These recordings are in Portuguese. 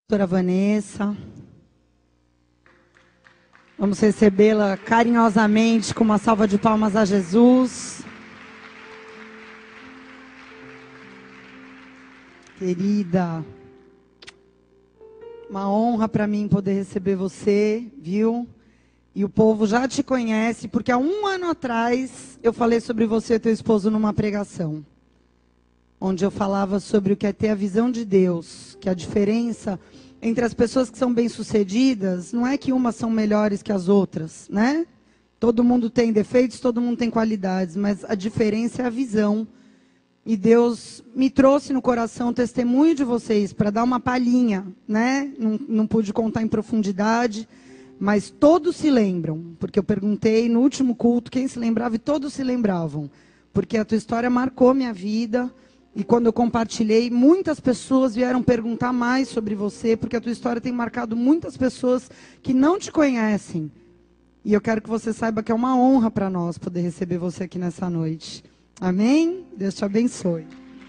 Doutora Vanessa. Vamos recebê-la carinhosamente com uma salva de palmas a Jesus. Querida, uma honra para mim poder receber você, viu? E o povo já te conhece, porque há 1 ano atrás eu falei sobre você e teu esposo numa pregação, onde eu falava sobre o que é ter a visão de Deus, que a diferença entre as pessoas que são bem-sucedidas não é que umas são melhores que as outras, né? Todo mundo tem defeitos, todo mundo tem qualidades, mas a diferença é a visão. E Deus me trouxe no coração o testemunho de vocês para dar uma palhinha, né? Não pude contar em profundidade, mas todos se lembram, porque eu perguntei no último culto quem se lembrava e todos se lembravam, porque a tua história marcou minha vida. E quando eu compartilhei, muitas pessoas vieram perguntar mais sobre você, porque a tua história tem marcado muitas pessoas que não te conhecem. E eu quero que você saiba que é uma honra para nós poder receber você aqui nessa noite. Amém? Deus te abençoe.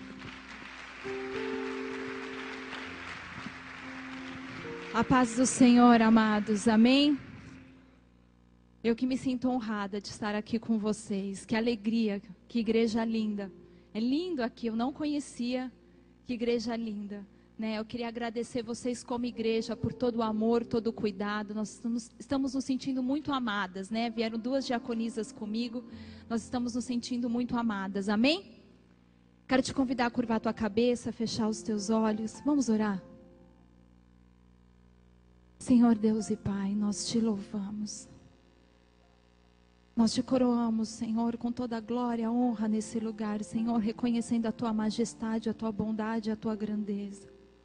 A paz do Senhor, amados. Amém? Eu que me sinto honrada de estar aqui com vocês. Que alegria, que igreja linda. É lindo aqui, eu não conhecia. Que igreja linda, né? Eu queria agradecer vocês como igreja por todo o amor, todo o cuidado. Nós estamos nos sentindo muito amadas, né? Vieram 2 diaconisas comigo. Nós estamos nos sentindo muito amadas. Amém? Quero te convidar a curvar a tua cabeça, fechar os teus olhos. Vamos orar? Senhor Deus e Pai, nós te louvamos. Nós te coroamos, Senhor, com toda a glória e a honra nesse lugar, Senhor, reconhecendo a Tua majestade, a Tua bondade, a Tua grandeza.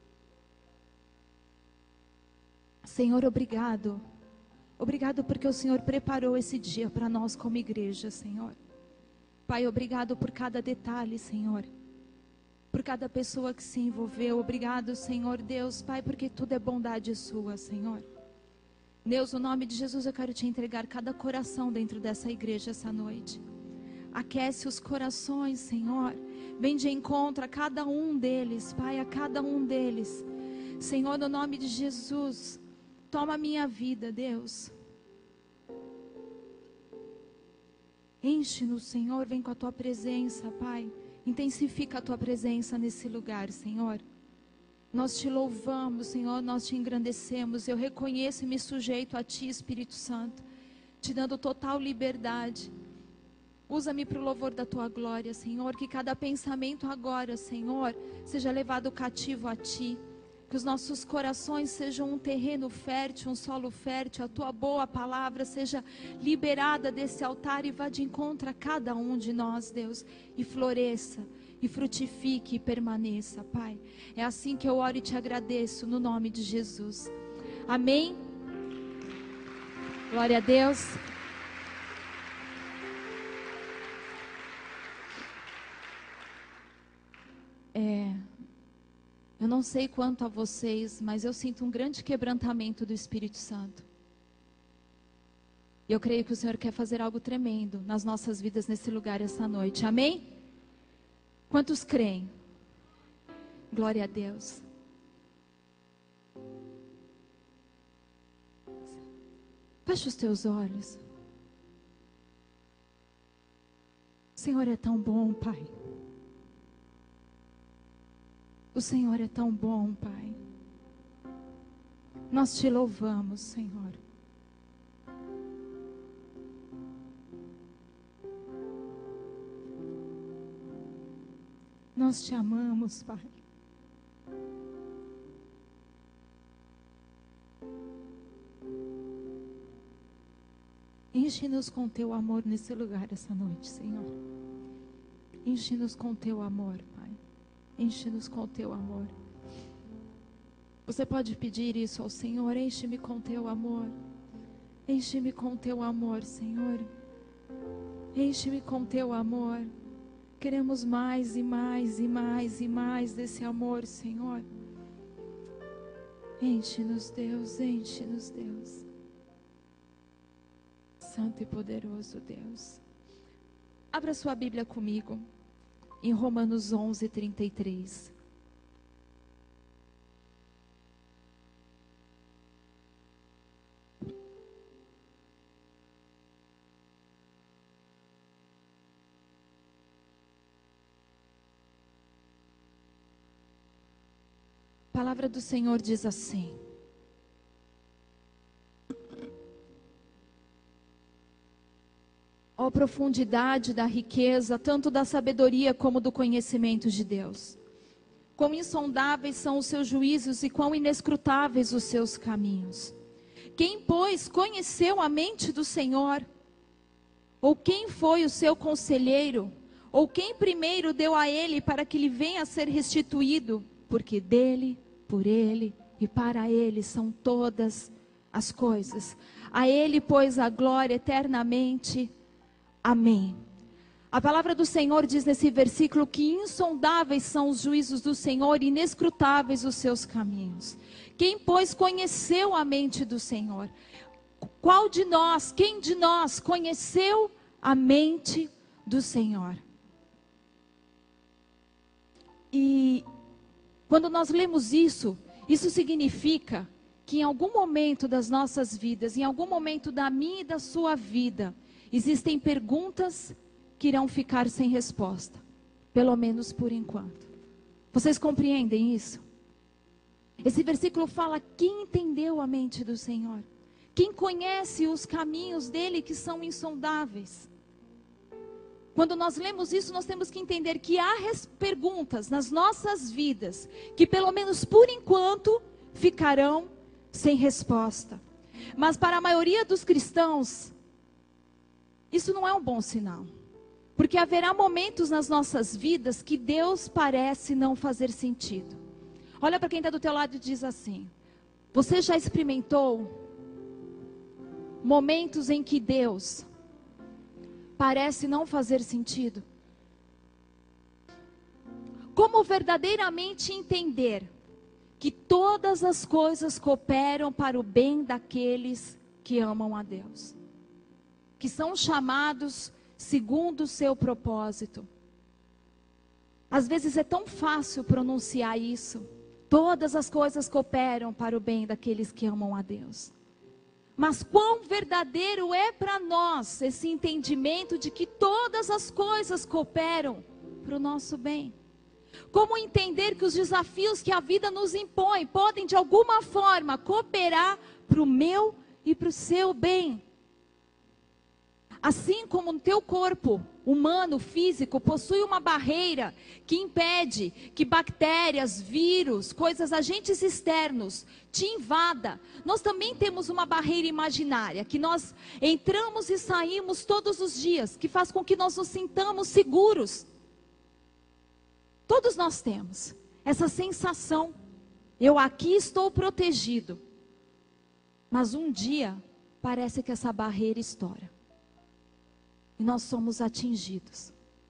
Senhor, obrigado. Obrigado porque o Senhor preparou esse dia para nós como igreja, Senhor. Pai, obrigado por cada detalhe, Senhor. Por cada pessoa que se envolveu. Obrigado, Senhor Deus, Pai, porque tudo é bondade sua, Senhor. Deus, no nome de Jesus, eu quero te entregar cada coração dentro dessa igreja essa noite. Aquece os corações, Senhor. Vem de encontro a cada um deles, Pai, a cada um deles. Senhor, no nome de Jesus, toma a minha vida, Deus. Enche-nos, Senhor, vem com a Tua presença, Pai. Intensifica a Tua presença nesse lugar, Senhor. Nós te louvamos, Senhor, nós te engrandecemos. Eu reconheço e me sujeito a Ti, Espírito Santo, te dando total liberdade. Usa-me para o louvor da Tua glória, Senhor. Que cada pensamento agora, Senhor, seja levado cativo a Ti. Que os nossos corações sejam um terreno fértil, um solo fértil. A Tua boa palavra seja liberada desse altar e vá de encontro a cada um de nós, Deus, e floresça. E frutifique e permaneça, Pai. É assim que eu oro e te agradeço, no nome de Jesus. Amém? Glória a Deus. Eu não sei quanto a vocês, mas eu sinto um grande quebrantamento do Espírito Santo. E eu creio que o Senhor quer fazer algo tremendo nas nossas vidas nesse lugar essa noite. Amém? Quantos creem? Glória a Deus. Feche os teus olhos. O Senhor é tão bom, Pai. O Senhor é tão bom, Pai. Nós te louvamos, Senhor. Nós te amamos, Pai. Enche-nos com teu amor nesse lugar essa noite, Senhor. Enche-nos com teu amor, Pai. Enche-nos com teu amor. Você pode pedir isso ao Senhor. Enche-me com teu amor. Enche-me com teu amor, Senhor. Enche-me com teu amor. Queremos mais e mais e mais e mais desse amor, Senhor. Enche-nos, Deus, enche-nos, Deus. Santo e poderoso Deus. Abra sua Bíblia comigo, em Romanos 11:33. palavra do Senhor diz assim: ó profundidade da riqueza, tanto da sabedoria como do conhecimento de Deus. Quão insondáveis são os seus juízos e quão inescrutáveis os seus caminhos. Quem, pois, conheceu a mente do Senhor? Ou quem foi o seu conselheiro? Ou quem primeiro deu a ele para que lhe venha a ser restituído? Porque dele, por ele e para ele são todas as coisas. A ele, pois, a glória eternamente. Amém. A palavra do Senhor diz nesse versículo que insondáveis são os juízos do Senhor e inescrutáveis os seus caminhos. Quem, pois, conheceu a mente do Senhor? Qual de nós, quem de nós conheceu a mente do Senhor? E quando nós lemos isso, isso significa que em algum momento das nossas vidas, em algum momento da minha e da sua vida, existem perguntas que irão ficar sem resposta, pelo menos por enquanto. Vocês compreendem isso? Esse versículo fala: quem entendeu a mente do Senhor? Quem conhece os caminhos dele que são insondáveis? Quando nós lemos isso, nós temos que entender que há perguntas nas nossas vidas que, pelo menos por enquanto, ficarão sem resposta. Mas para a maioria dos cristãos, isso não é um bom sinal. Porque haverá momentos nas nossas vidas que Deus parece não fazer sentido. Olha para quem está do teu lado e diz assim: você já experimentou momentos em que Deus parece não fazer sentido? Como verdadeiramente entender que todas as coisas cooperam para o bem daqueles que amam a Deus, que são chamados segundo o seu propósito? Às vezes é tão fácil pronunciar isso. Todas as coisas cooperam para o bem daqueles que amam a Deus. Mas quão verdadeiro é para nós esse entendimento de que todas as coisas cooperam para o nosso bem? Como entender que os desafios que a vida nos impõe podem de alguma forma cooperar para o meu e para o seu bem? Assim como no teu corpo humano, físico, possui uma barreira que impede que bactérias, vírus, coisas, agentes externos te invada, nós também temos uma barreira imaginária que nós entramos e saímos todos os dias, que faz com que nós nos sintamos seguros. Todos nós temos essa sensação: eu aqui estou protegido. Mas um dia parece que essa barreira estoura e nós somos atingidos.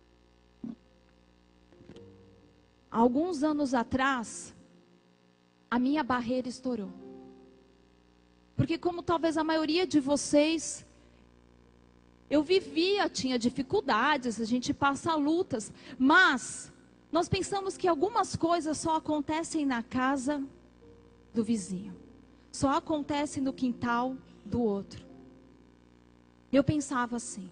Há alguns anos atrás, a minha barreira estourou. Porque como talvez a maioria de vocês, eu vivia, tinha dificuldades, a gente passa lutas, mas nós pensamos que algumas coisas só acontecem na casa do vizinho, só acontecem no quintal do outro. Eu pensava assim.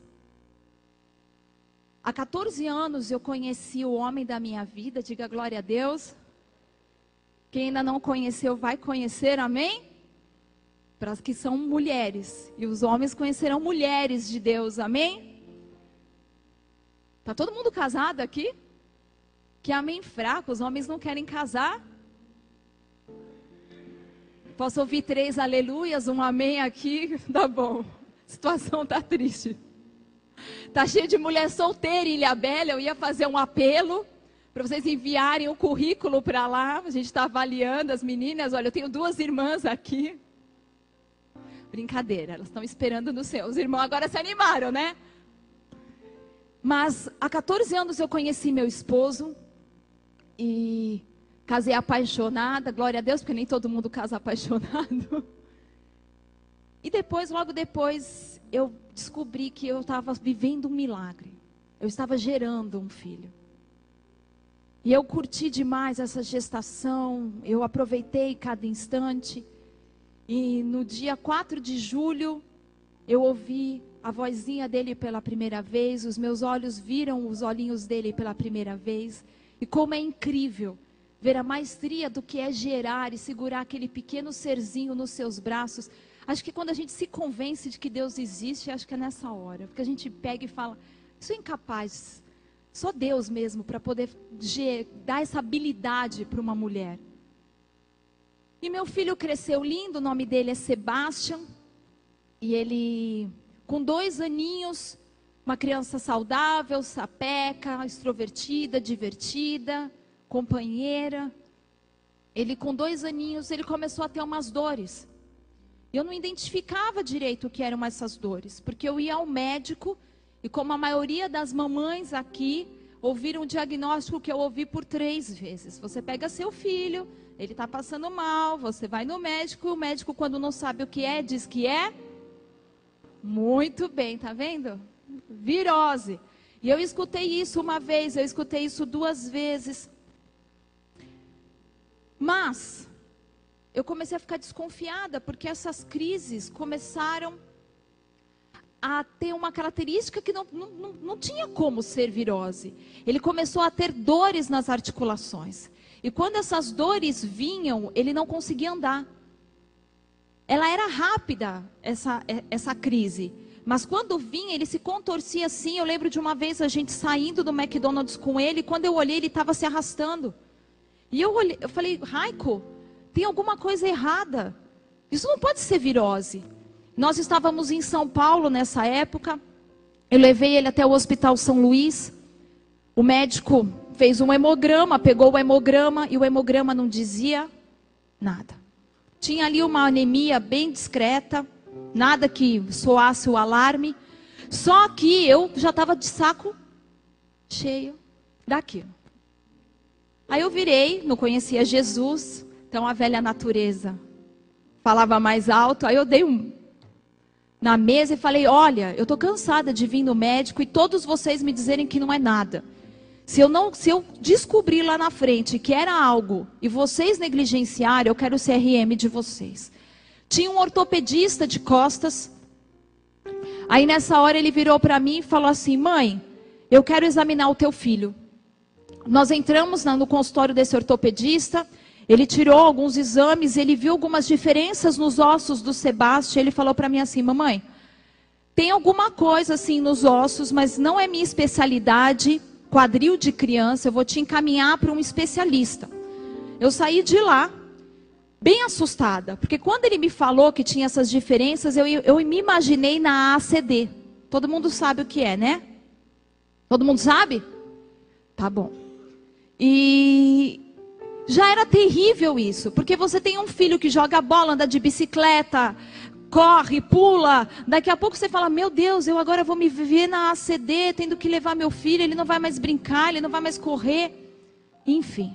Há 14 anos eu conheci o homem da minha vida, diga glória a Deus. Quem ainda não conheceu vai conhecer, amém? Para as que são mulheres, e os homens conhecerão mulheres de Deus, amém? Está todo mundo casado aqui? Que amém fraco, os homens não querem casar? Posso ouvir 3 aleluias, um amém aqui? Tá bom, a situação tá triste. Tá cheio de mulher solteira em Ilhabela. Eu ia fazer um apelo para vocês enviarem o currículo para lá. A gente está avaliando as meninas. Olha, eu tenho 2 irmãs aqui. Brincadeira, elas estão esperando no céu. Os irmãos agora se animaram, né? Mas há 14 anos eu conheci meu esposo e casei apaixonada. Glória a Deus, porque nem todo mundo casa apaixonado. E depois, logo depois, eu descobri que eu estava vivendo um milagre. Eu estava gerando um filho. E eu curti demais essa gestação. Eu aproveitei cada instante. E no dia 4 de julho, eu ouvi a vozinha dele pela primeira vez. Os meus olhos viram os olhinhos dele pela primeira vez. E como é incrível ver a maestria do que é gerar e segurar aquele pequeno serzinho nos seus braços. Acho que quando a gente se convence de que Deus existe, acho que é nessa hora. Porque a gente pega e fala, sou incapaz, só Deus mesmo para poder dar essa habilidade para uma mulher. E meu filho cresceu lindo, o nome dele é Sebastian. E ele, com 2 aninhos, uma criança saudável, sapeca, extrovertida, divertida, companheira. Ele com 2 aninhos, ele começou a ter umas dores. Eu não identificava direito o que eram essas dores, porque eu ia ao médico, e como a maioria das mamães aqui, ouviram um diagnóstico que eu ouvi por 3 vezes. Você pega seu filho, ele está passando mal, você vai no médico, e o médico, quando não sabe o que é, diz que é... Muito bem, tá vendo? Virose. E eu escutei isso uma vez, eu escutei isso 2 vezes. Mas eu comecei a ficar desconfiada, porque essas crises começaram a ter uma característica que não tinha como ser virose. Ele começou a ter dores nas articulações. E quando essas dores vinham, ele não conseguia andar. Ela era rápida, essa crise. Mas quando vinha, ele se contorcia assim. Eu lembro de uma vez a gente saindo do McDonald's com ele. E quando eu olhei, ele estava se arrastando. E eu falei, Raico, tem alguma coisa errada. Isso não pode ser virose. Nós estávamos em São Paulo nessa época. Eu levei ele até o Hospital São Luís. O médico fez um hemograma, pegou o hemograma. E o hemograma não dizia nada. Tinha ali uma anemia bem discreta, nada que soasse o alarme. Só que eu já estava de saco cheio daquilo. Aí eu virei, não conhecia Jesus, então a velha natureza falava mais alto. Aí eu dei na mesa e falei, olha, eu estou cansada de vir no médico e todos vocês me dizerem que não é nada. Se eu descobrir lá na frente que era algo e vocês negligenciarem, eu quero o CRM de vocês. Tinha um ortopedista de costas. Aí nessa hora ele virou para mim e falou assim, mãe, eu quero examinar o teu filho. Nós entramos no consultório desse ortopedista, ele tirou alguns exames, ele viu algumas diferenças nos ossos do Sebastião. Ele falou para mim assim, mamãe, tem alguma coisa assim nos ossos, mas não é minha especialidade. Quadril de criança, eu vou te encaminhar para um especialista. Eu saí de lá, bem assustada, porque quando ele me falou que tinha essas diferenças, eu me imaginei na ACD. Todo mundo sabe o que é, né? Todo mundo sabe? Tá bom. E já era terrível isso, porque você tem um filho que joga bola, anda de bicicleta, corre, pula, daqui a pouco você fala, meu Deus, eu agora vou me viver na ACD, tendo que levar meu filho, ele não vai mais brincar, ele não vai mais correr, enfim.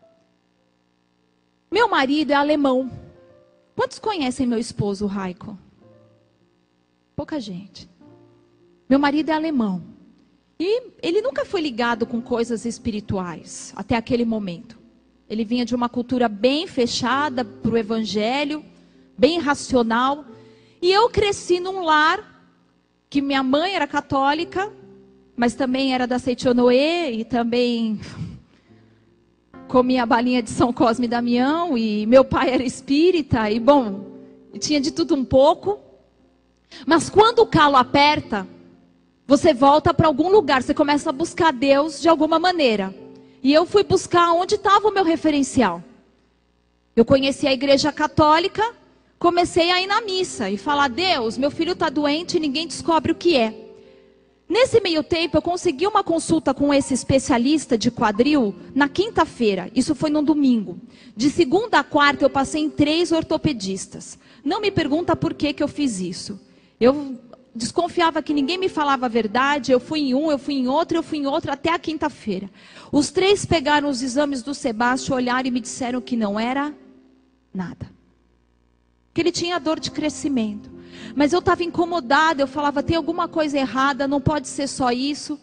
Meu marido é alemão. Quantos conhecem meu esposo, Raico? Pouca gente. Meu marido é alemão. E ele nunca foi ligado com coisas espirituais, até aquele momento. Ele vinha de uma cultura bem fechada para o evangelho, bem racional. E eu cresci num lar que minha mãe era católica, mas também era da Seichonoe e também comia a balinha de São Cosme e Damião. E meu pai era espírita e, bom, tinha de tudo um pouco. Mas quando o calo aperta, você volta para algum lugar, você começa a buscar Deus de alguma maneira. E eu fui buscar onde estava o meu referencial. Eu conheci a igreja católica, comecei a ir na missa e falar, Deus, meu filho está doente e ninguém descobre o que é. Nesse meio tempo, eu consegui uma consulta com esse especialista de quadril na quinta-feira. Isso foi no domingo. De segunda a quarta, eu passei em 3 ortopedistas. Não me pergunta por que eu fiz isso. Eu desconfiava que ninguém me falava a verdade. Eu fui em um, eu fui em outro, até a quinta-feira. Os 3 pegaram os exames do Sebastião, olharam e me disseram que não era nada. Que ele tinha dor de crescimento. Mas eu estava incomodada, eu falava, tem alguma coisa errada, não pode ser só isso.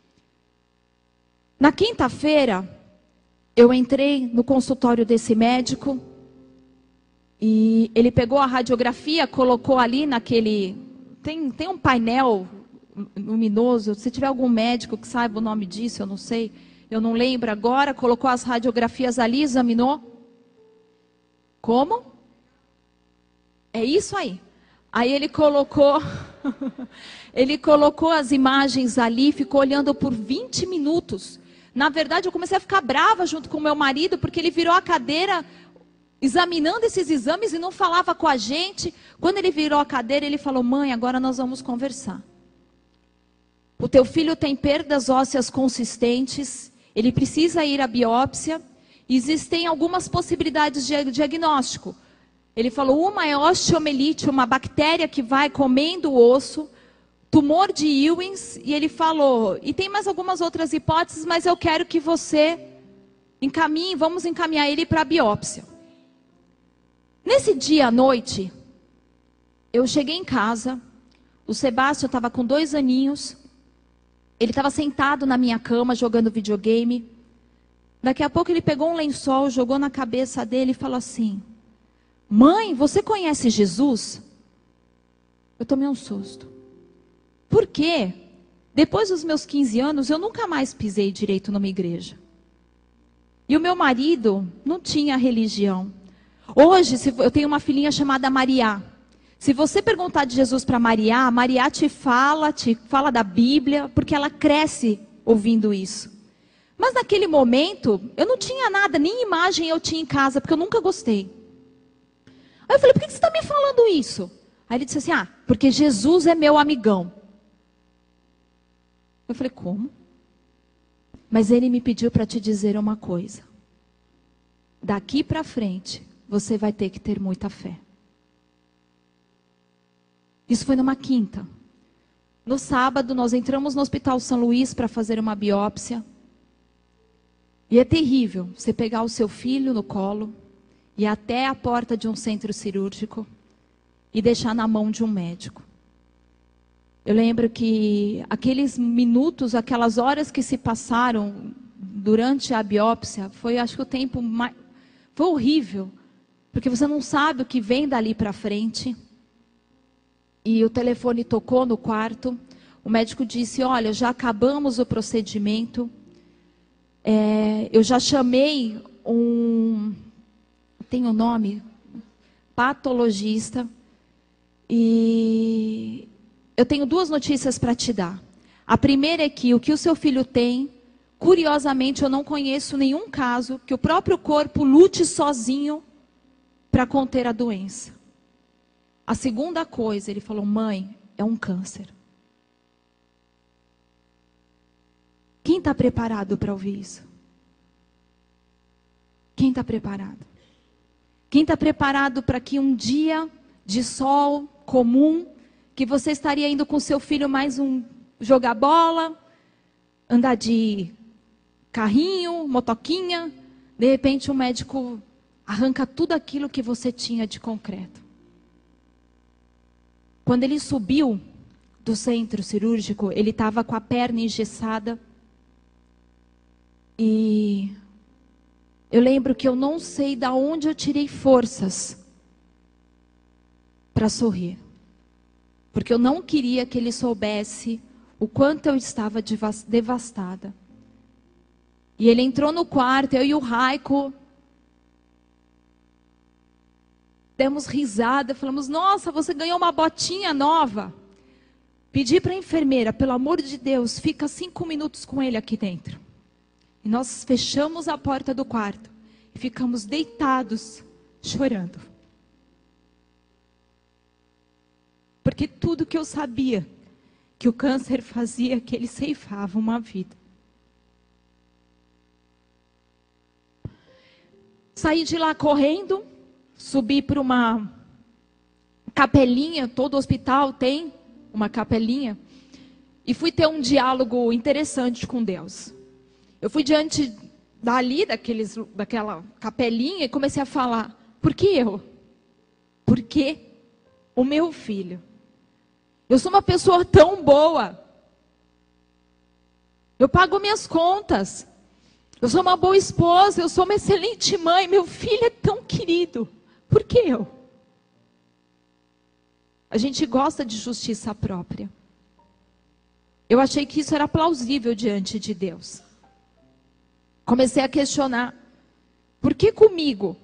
Na quinta-feira, eu entrei no consultório desse médico, e ele pegou a radiografia, colocou ali naquele... Tem um painel luminoso, se tiver algum médico que saiba o nome disso, eu não sei. eu não lembro agora, colocou as radiografias ali, examinou. Como? É isso aí. Aí ele colocou, ele colocou as imagens ali, ficou olhando por 20 minutos. Na verdade, eu comecei a ficar brava junto com o meu marido, porque ele virou a cadeira examinando esses exames e não falava com a gente. Quando ele virou a cadeira, ele falou: mãe, agora nós vamos conversar. O teu filho tem perdas ósseas consistentes, ele precisa ir à biópsia. Existem algumas possibilidades de diagnóstico. Ele falou, uma é osteomielite, uma bactéria que vai comendo o osso, tumor de Ewings, e ele falou, e tem mais algumas outras hipóteses, mas eu quero que você encaminhe, vamos encaminhar ele para a biópsia. Nesse dia à noite, eu cheguei em casa, o Sebastião estava com 2 aninhos, ele estava sentado na minha cama jogando videogame. Daqui a pouco ele pegou um lençol, jogou na cabeça dele e falou assim, mãe, você conhece Jesus? Eu tomei um susto. Por quê? Depois dos meus 15 anos, eu nunca mais pisei direito numa igreja. E o meu marido não tinha religião. Hoje, eu tenho uma filhinha chamada Maria. Se você perguntar de Jesus para Maria, Maria te fala da Bíblia, porque ela cresce ouvindo isso. Mas naquele momento, eu não tinha nada, nem imagem eu tinha em casa, porque eu nunca gostei. Aí eu falei, por que você está me falando isso? Aí ele disse assim, porque Jesus é meu amigão. Eu falei, como? Mas ele me pediu para te dizer uma coisa. Daqui para frente, você vai ter que ter muita fé. Isso foi numa quinta. No sábado, nós entramos no Hospital São Luís para fazer uma biópsia. E é terrível você pegar o seu filho no colo, ir até a porta de um centro cirúrgico e deixar na mão de um médico. Eu lembro que aqueles minutos, aquelas horas que se passaram durante a biópsia, foi, acho que o tempo mais... Foi horrível, porque você não sabe o que vem dali para frente. E o telefone tocou no quarto, o médico disse, olha, já acabamos o procedimento, eu já chamei tem um nome, patologista, e eu tenho 2 notícias para te dar. A primeira é que o que o seu filho tem, curiosamente eu não conheço nenhum caso que o próprio corpo lute sozinho para conter a doença. A segunda coisa, ele falou, mãe, é um câncer. Quem está preparado para ouvir isso? Quem está preparado? Quem está preparado para que um dia de sol comum, que você estaria indo com seu filho mais jogar bola, andar de carrinho, motoquinha, de repente o médico arranca tudo aquilo que você tinha de concreto. Quando ele subiu do centro cirúrgico, ele estava com a perna engessada. E eu lembro que eu não sei de onde eu tirei forças para sorrir. Porque eu não queria que ele soubesse o quanto eu estava devastada. E ele entrou no quarto, eu e o Raico demos risada, falamos, nossa, você ganhou uma botinha nova. Pedi para a enfermeira, pelo amor de Deus, fica 5 minutos com ele aqui dentro. E nós fechamos a porta do quarto e ficamos deitados, chorando. Porque tudo que eu sabia que o câncer fazia, que ele ceifava uma vida. Saí de lá correndo, subi para uma capelinha, todo hospital tem uma capelinha, e fui ter um diálogo interessante com Deus. Eu fui diante daquela capelinha e comecei a falar, por que eu? Por que o meu filho? Eu sou uma pessoa tão boa. Eu pago minhas contas. Eu sou uma boa esposa, eu sou uma excelente mãe. Meu filho é tão querido. Por que eu? A gente gosta de justiça própria. Eu achei que isso era plausível diante de Deus. Comecei a questionar, por que comigo?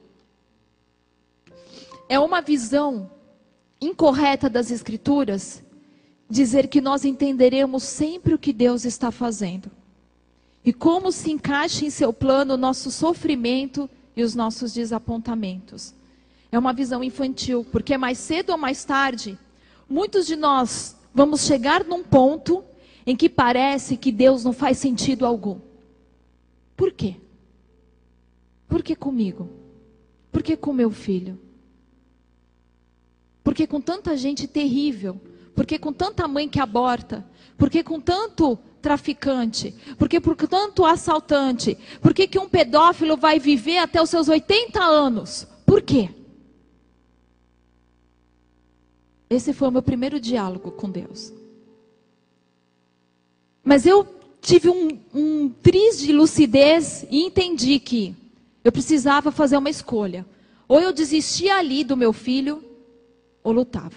É uma visão incorreta das Escrituras dizer que nós entenderemos sempre o que Deus está fazendo. E como se encaixa em seu plano o nosso sofrimento e os nossos desapontamentos. É uma visão infantil, porque mais cedo ou mais tarde, muitos de nós vamos chegar num ponto em que parece que Deus não faz sentido algum. Por quê? Por que comigo? Por que com meu filho? Por que com tanta gente terrível? Por que com tanta mãe que aborta? Por que com tanto traficante? Por que por tanto assaltante? Por que um pedófilo vai viver até os seus 80 anos? Por quê? Esse foi o meu primeiro diálogo com Deus. Mas eu tive um triz de lucidez e entendi que eu precisava fazer uma escolha. Ou eu desistia ali do meu filho, ou lutava.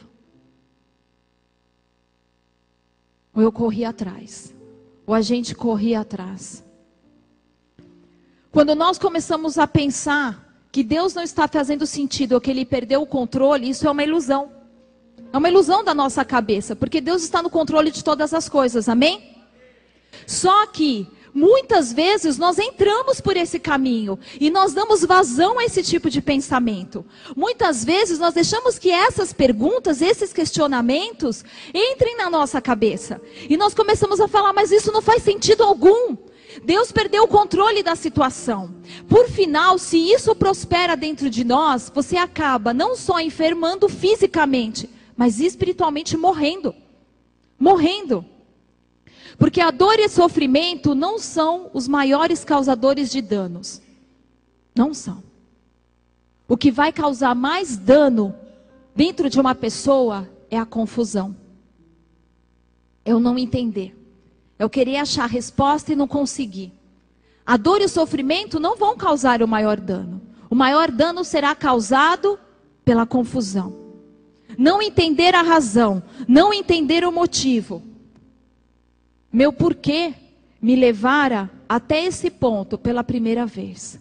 Ou eu corria atrás. Ou a gente corria atrás. Quando nós começamos a pensar que Deus não está fazendo sentido, ou que Ele perdeu o controle, isso é uma ilusão. É uma ilusão da nossa cabeça, porque Deus está no controle de todas as coisas, amém? Só que, muitas vezes, nós entramos por esse caminho, e nós damos vazão a esse tipo de pensamento. Muitas vezes, nós deixamos que essas perguntas, esses questionamentos, entrem na nossa cabeça. E nós começamos a falar, mas isso não faz sentido algum. Deus perdeu o controle da situação. Por final, se isso prospera dentro de nós, você acaba não só enfermando fisicamente, mas espiritualmente morrendo. Morrendo. Porque a dor e o sofrimento não são os maiores causadores de danos. Não são. O que vai causar mais dano dentro de uma pessoa é a confusão. Eu não entender. Eu querer achar a resposta e não conseguir. A dor e o sofrimento não vão causar o maior dano. O maior dano será causado pela confusão. Não entender a razão, não entender o motivo. Meu porquê me levara até esse ponto pela primeira vez.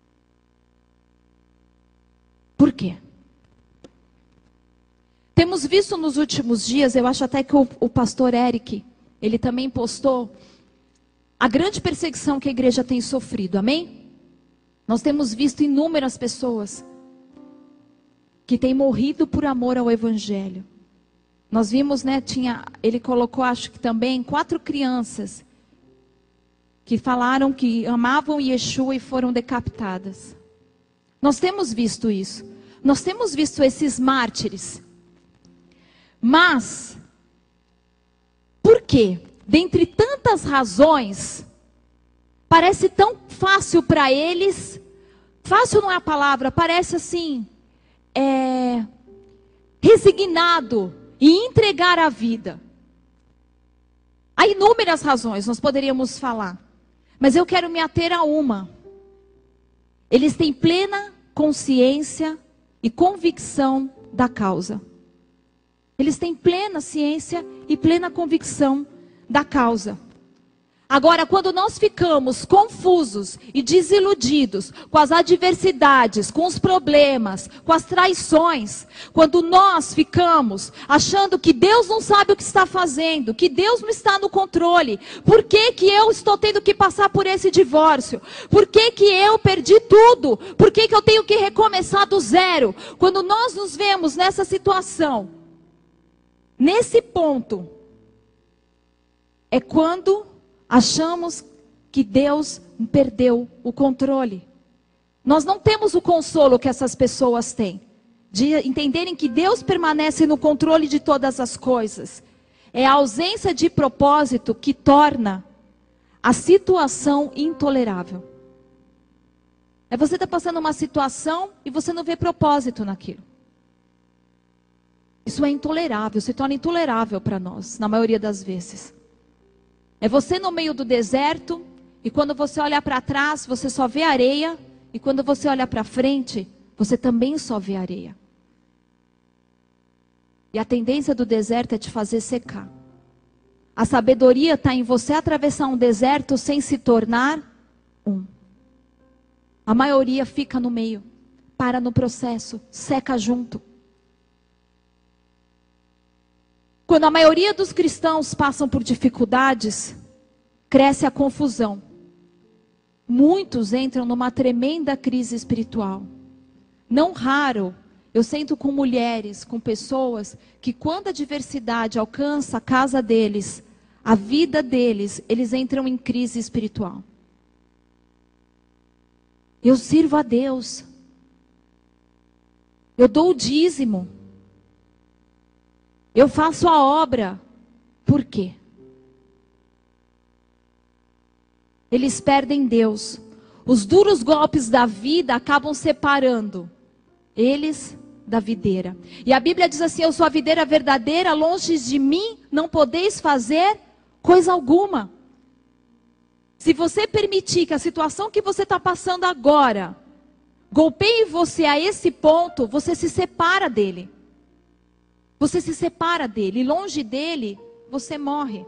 Por quê? Temos visto nos últimos dias, eu acho até que o pastor Eric, ele também postou, a grande perseguição que a igreja tem sofrido, amém? Nós temos visto inúmeras pessoas que têm morrido por amor ao evangelho. Nós vimos, né, ele colocou, acho que também, 4 crianças que falaram que amavam Yeshua e foram decapitadas. Nós temos visto isso. Nós temos visto esses mártires. Mas, por quê? Dentre tantas razões, parece tão fácil para eles, fácil não é a palavra, parece assim, resignado, e entregar a vida. Há inúmeras razões, nós poderíamos falar. Mas eu quero me ater a uma. Eles têm plena consciência e convicção da causa. Eles têm plena ciência e plena convicção da causa. Agora, quando nós ficamos confusos e desiludidos com as adversidades, com os problemas, com as traições, quando nós ficamos achando que Deus não sabe o que está fazendo, que Deus não está no controle, por que que eu estou tendo que passar por esse divórcio? Por que que eu perdi tudo? Por que que eu tenho que recomeçar do zero? Quando nós nos vemos nessa situação, nesse ponto, é quando achamos que Deus perdeu o controle. Nós não temos o consolo que essas pessoas têm, de entenderem que Deus permanece no controle de todas as coisas. É a ausência de propósito que torna a situação intolerável. É você estar passando uma situação e você não vê propósito naquilo. Isso é intolerável, se torna intolerável para nós, na maioria das vezes. É você no meio do deserto, e quando você olha para trás, você só vê areia, e quando você olha para frente, você também só vê areia. E a tendência do deserto é te fazer secar. A sabedoria está em você atravessar um deserto sem se tornar um. A maioria fica no meio, para no processo, seca junto. Quando a maioria dos cristãos passam por dificuldades, cresce a confusão. Muitos entram numa tremenda crise espiritual. Não raro, eu sento com mulheres, com pessoas que quando a adversidade alcança a casa deles, a vida deles, eles entram em crise espiritual. Eu sirvo a Deus. Eu dou o dízimo. Eu faço a obra. Por quê? Eles perdem Deus. Os duros golpes da vida acabam separando eles da videira. E a Bíblia diz assim: eu sou a videira verdadeira, longe de mim não podeis fazer coisa alguma. Se você permitir que a situação que você está passando agora golpeie você a esse ponto, você se separa dele. Você se separa dele. E longe dele, você morre.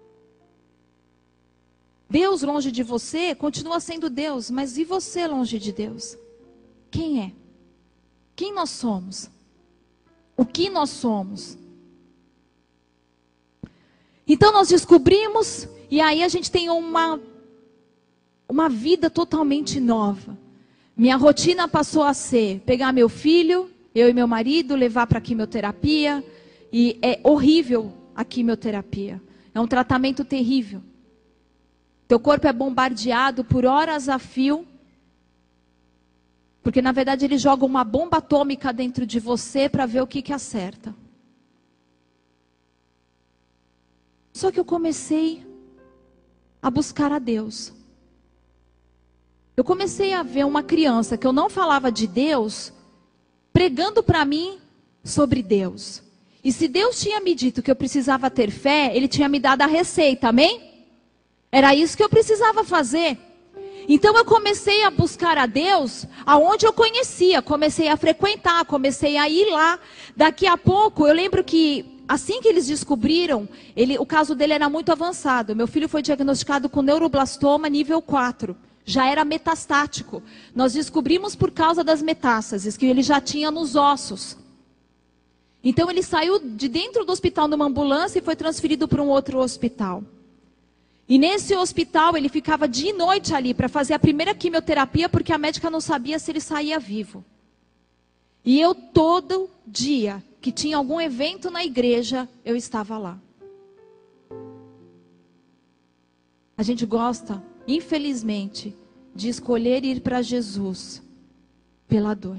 Deus longe de você continua sendo Deus, mas e você longe de Deus? Quem é? Quem nós somos? O que nós somos? Então nós descobrimos, e aí a gente tem uma vida totalmente nova. Minha rotina passou a ser pegar meu filho, eu e meu marido, levar para a quimioterapia. E é horrível a quimioterapia. É um tratamento terrível. Teu corpo é bombardeado por horas a fio. Porque na verdade ele joga uma bomba atômica dentro de você para ver o que acerta. Só que eu comecei a buscar a Deus. Eu comecei a ver uma criança que eu não falava de Deus, pregando para mim sobre Deus. E se Deus tinha me dito que eu precisava ter fé, Ele tinha me dado a receita, amém? Era isso que eu precisava fazer. Então eu comecei a buscar a Deus aonde eu conhecia, comecei a frequentar, comecei a ir lá. Daqui a pouco, eu lembro que assim que eles descobriram, o caso dele era muito avançado. Meu filho foi diagnosticado com neuroblastoma nível 4. Já era metastático. Nós descobrimos por causa das metástases, que ele já tinha nos ossos. Então ele saiu de dentro do hospital numa ambulância e foi transferido para um outro hospital. E nesse hospital ele ficava de noite ali para fazer a primeira quimioterapia, porque a médica não sabia se ele saía vivo. E eu todo dia que tinha algum evento na igreja, eu estava lá. A gente gosta, infelizmente, de escolher ir para Jesus pela dor.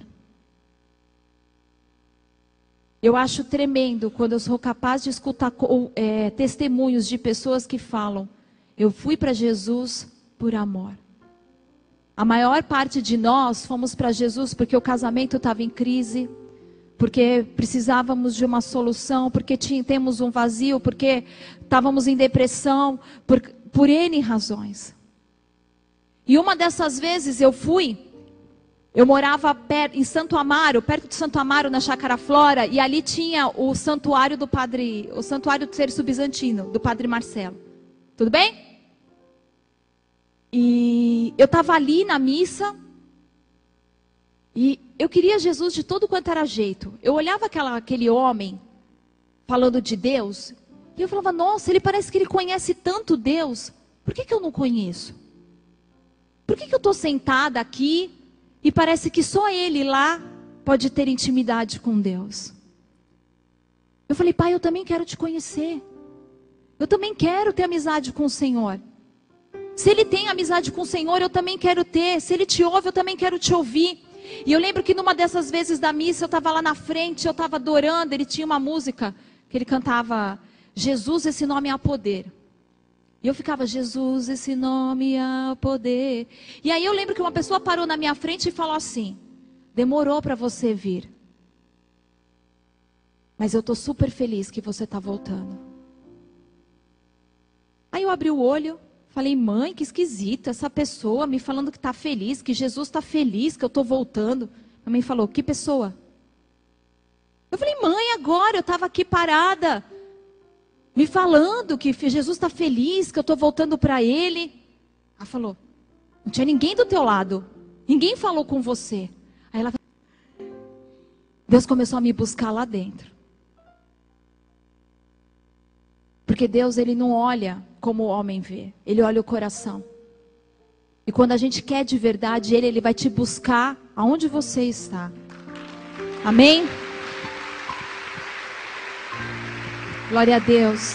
Eu acho tremendo quando eu sou capaz de escutar testemunhos de pessoas que falam: eu fui para Jesus por amor. A maior parte de nós fomos para Jesus porque o casamento estava em crise, porque precisávamos de uma solução, porque temos um vazio, porque estávamos em depressão, por N razões. E uma dessas vezes eu morava em Santo Amaro, perto de Santo Amaro, na Chácara Flora, e ali tinha o santuário o santuário terço bizantino, do Padre Marcelo. Tudo bem? E eu estava ali na missa, e eu queria Jesus de todo quanto era jeito. Eu olhava aquele homem falando de Deus, e eu falava: nossa, ele parece que ele conhece tanto Deus, por que eu não conheço? Por que eu estou sentada aqui e parece que só ele lá pode ter intimidade com Deus? Eu falei: Pai, eu também quero te conhecer. Eu também quero ter amizade com o Senhor. Se ele tem amizade com o Senhor, eu também quero ter. Se ele te ouve, eu também quero te ouvir. E eu lembro que numa dessas vezes da missa, eu estava lá na frente, eu estava adorando. Ele tinha uma música que ele cantava: Jesus, esse nome há poder. E eu ficava: Jesus, esse nome há poder. E aí eu lembro que uma pessoa parou na minha frente e falou assim: demorou para você vir, mas eu estou super feliz que você está voltando. Aí eu abri o olho, falei: mãe, que esquisito, essa pessoa me falando que está feliz, que Jesus está feliz, que eu estou voltando. A mãe falou: que pessoa? Eu falei: mãe, agora eu estava aqui parada, me falando que Jesus está feliz, que eu estou voltando para Ele. Ela falou: não tinha ninguém do teu lado. Ninguém falou com você. Aí ela, Deus começou a me buscar lá dentro. Porque Deus, Ele não olha como o homem vê. Ele olha o coração. E quando a gente quer de verdade Ele vai te buscar aonde você está. Amém? Glória a Deus.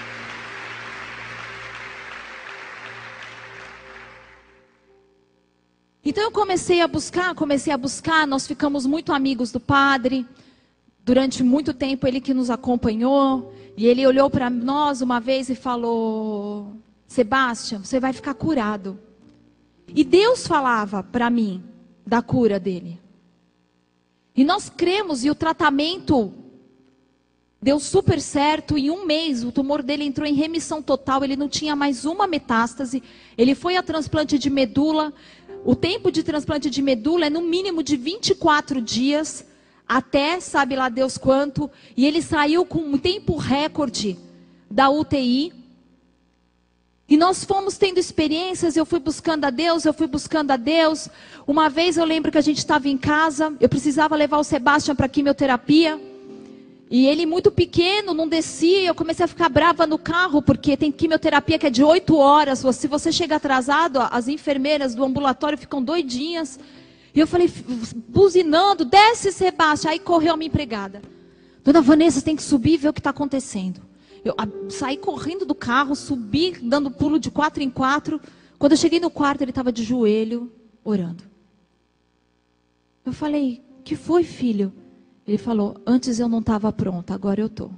Então eu comecei a buscar, nós ficamos muito amigos do padre. Durante muito tempo ele que nos acompanhou. E ele olhou para nós uma vez e falou: Sebastião, você vai ficar curado. E Deus falava para mim da cura dele. E nós cremos, e o tratamento deu super certo. Em 1 mês o tumor dele entrou em remissão total. Ele não tinha mais uma metástase. Ele foi a transplante de medula. O tempo de transplante de medula é no mínimo de 24 dias. Até sabe lá Deus quanto. E ele saiu com um tempo recorde da UTI. E nós fomos tendo experiências. Eu fui buscando a Deus. Uma vez eu lembro que a gente estava em casa. Eu precisava levar o Sebastião para quimioterapia. E ele muito pequeno, não descia. Eu comecei a ficar brava no carro. Porque tem quimioterapia que é de 8 horas. Se você chega atrasado, as enfermeiras do ambulatório ficam doidinhas. E eu falei, buzinando, desce, Sebastião. Aí correu a minha empregada. Dona Vanessa, você tem que subir e ver o que está acontecendo. Eu saí correndo do carro, subi, dando pulo de 4 em 4. Quando eu cheguei no quarto, ele estava de joelho, orando. Eu falei, que foi, filho? Ele falou, antes eu não estava pronta, agora eu estou.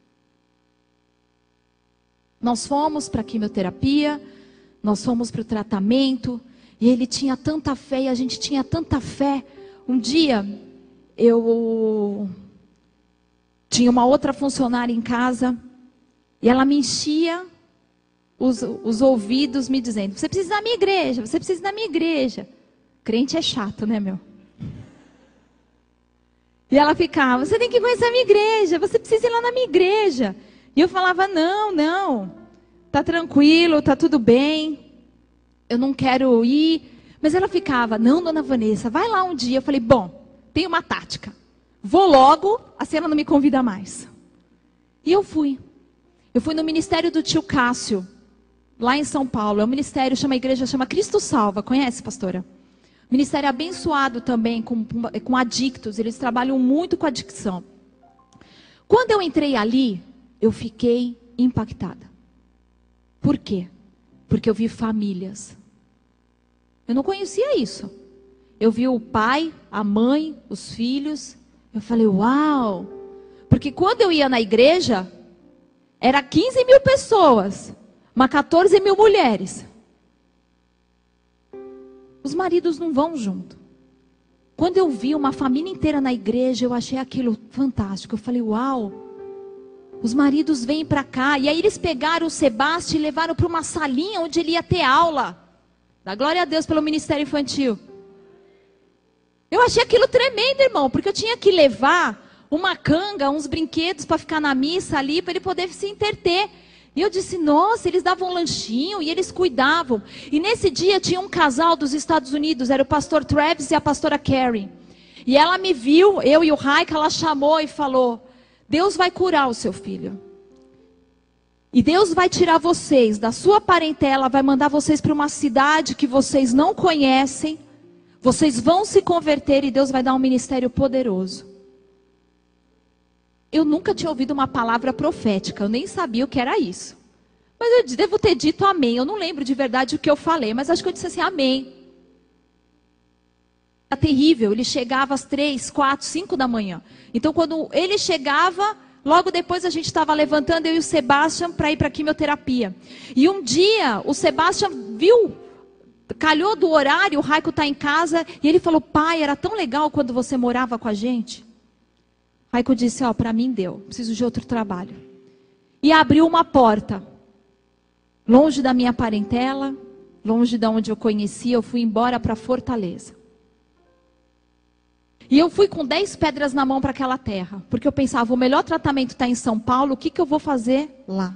Nós fomos para a quimioterapia, nós fomos para o tratamento, e ele tinha tanta fé, e a gente tinha tanta fé. Um dia, eu tinha uma outra funcionária em casa, e ela me enchia os ouvidos me dizendo, você precisa ir na minha igreja, você precisa ir na minha igreja. Crente é chato, né, meu? E ela ficava, você tem que conhecer a minha igreja, você precisa ir lá na minha igreja. E eu falava, não, tá tranquilo, tá tudo bem, eu não quero ir. Mas ela ficava, não, dona Vanessa, vai lá um dia. Eu falei, bom, tem uma tática, vou logo, assim ela não me convida mais. E eu fui no ministério do tio Cássio, lá em São Paulo. É um ministério, a igreja chama Cristo Salva, conhece, pastora? Ministério abençoado também com adictos, eles trabalham muito com adicção. Quando eu entrei ali, eu fiquei impactada. Por quê? Porque eu vi famílias. Eu não conhecia isso. Eu vi o pai, a mãe, os filhos. Eu falei, uau! Porque quando eu ia na igreja, era 15 mil pessoas, mas 14 mil mulheres. Os maridos não vão junto. Quando eu vi uma família inteira na igreja, eu achei aquilo fantástico. Eu falei, uau, os maridos vêm para cá. E aí eles pegaram o Sebastião e levaram para uma salinha onde ele ia ter aula. Dá glória a Deus pelo ministério infantil. Eu achei aquilo tremendo, irmão, porque eu tinha que levar uma canga, uns brinquedos para ficar na missa ali, para ele poder se entreter. E eu disse, nossa, eles davam um lanchinho e eles cuidavam. E nesse dia tinha um casal dos Estados Unidos, era o pastor Travis e a pastora Carrie. E ela me viu, eu e o Raika, ela chamou e falou, Deus vai curar o seu filho. E Deus vai tirar vocês da sua parentela, vai mandar vocês para uma cidade que vocês não conhecem. Vocês vão se converter e Deus vai dar um ministério poderoso. Eu nunca tinha ouvido uma palavra profética, eu nem sabia o que era isso. Mas eu devo ter dito amém, eu não lembro de verdade o que eu falei, mas acho que eu disse assim, amém. Era terrível, ele chegava às 3, 4, 5 da manhã. Então quando ele chegava, logo depois a gente estava levantando, eu e o Sebastião, para ir para a quimioterapia. E um dia, o Sebastião viu, calhou do horário, o Raico está em casa, e ele falou, pai, era tão legal quando você morava com a gente. Raico disse, para mim deu, preciso de outro trabalho. E abriu uma porta, longe da minha parentela, longe de onde eu conhecia, eu fui embora para Fortaleza. E eu fui com 10 pedras na mão para aquela terra, porque eu pensava, o melhor tratamento está em São Paulo, o que eu vou fazer lá?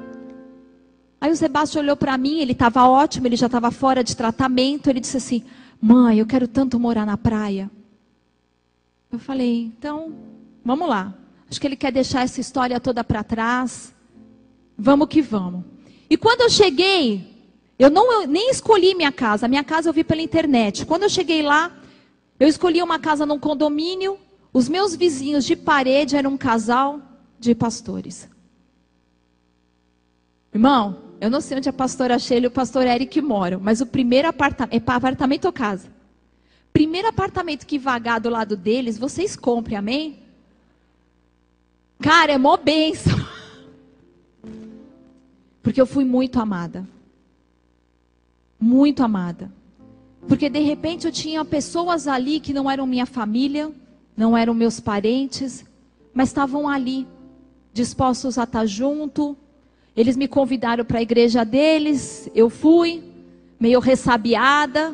Aí o Sebastião olhou para mim, ele estava ótimo, ele já estava fora de tratamento, ele disse assim, Mãe, eu quero tanto morar na praia. Eu falei, então, vamos lá. Acho que ele quer deixar essa história toda para trás. Vamos que vamos. E quando eu cheguei, eu nem escolhi minha casa. A minha casa eu vi pela internet. Quando eu cheguei lá, eu escolhi uma casa num condomínio. Os meus vizinhos de parede eram um casal de pastores. Irmão, eu não sei onde a pastora Sheila e o pastor Eric moram, mas o primeiro apartamento, é para apartamento ou casa? Primeiro apartamento que vagar do lado deles, vocês comprem, amém? Cara, é mó bênção. Porque eu fui muito amada. Muito amada. Porque de repente eu tinha pessoas ali que não eram minha família, não eram meus parentes, mas estavam ali, dispostos a estar junto. Eles me convidaram para a igreja deles, eu fui, meio ressabiada.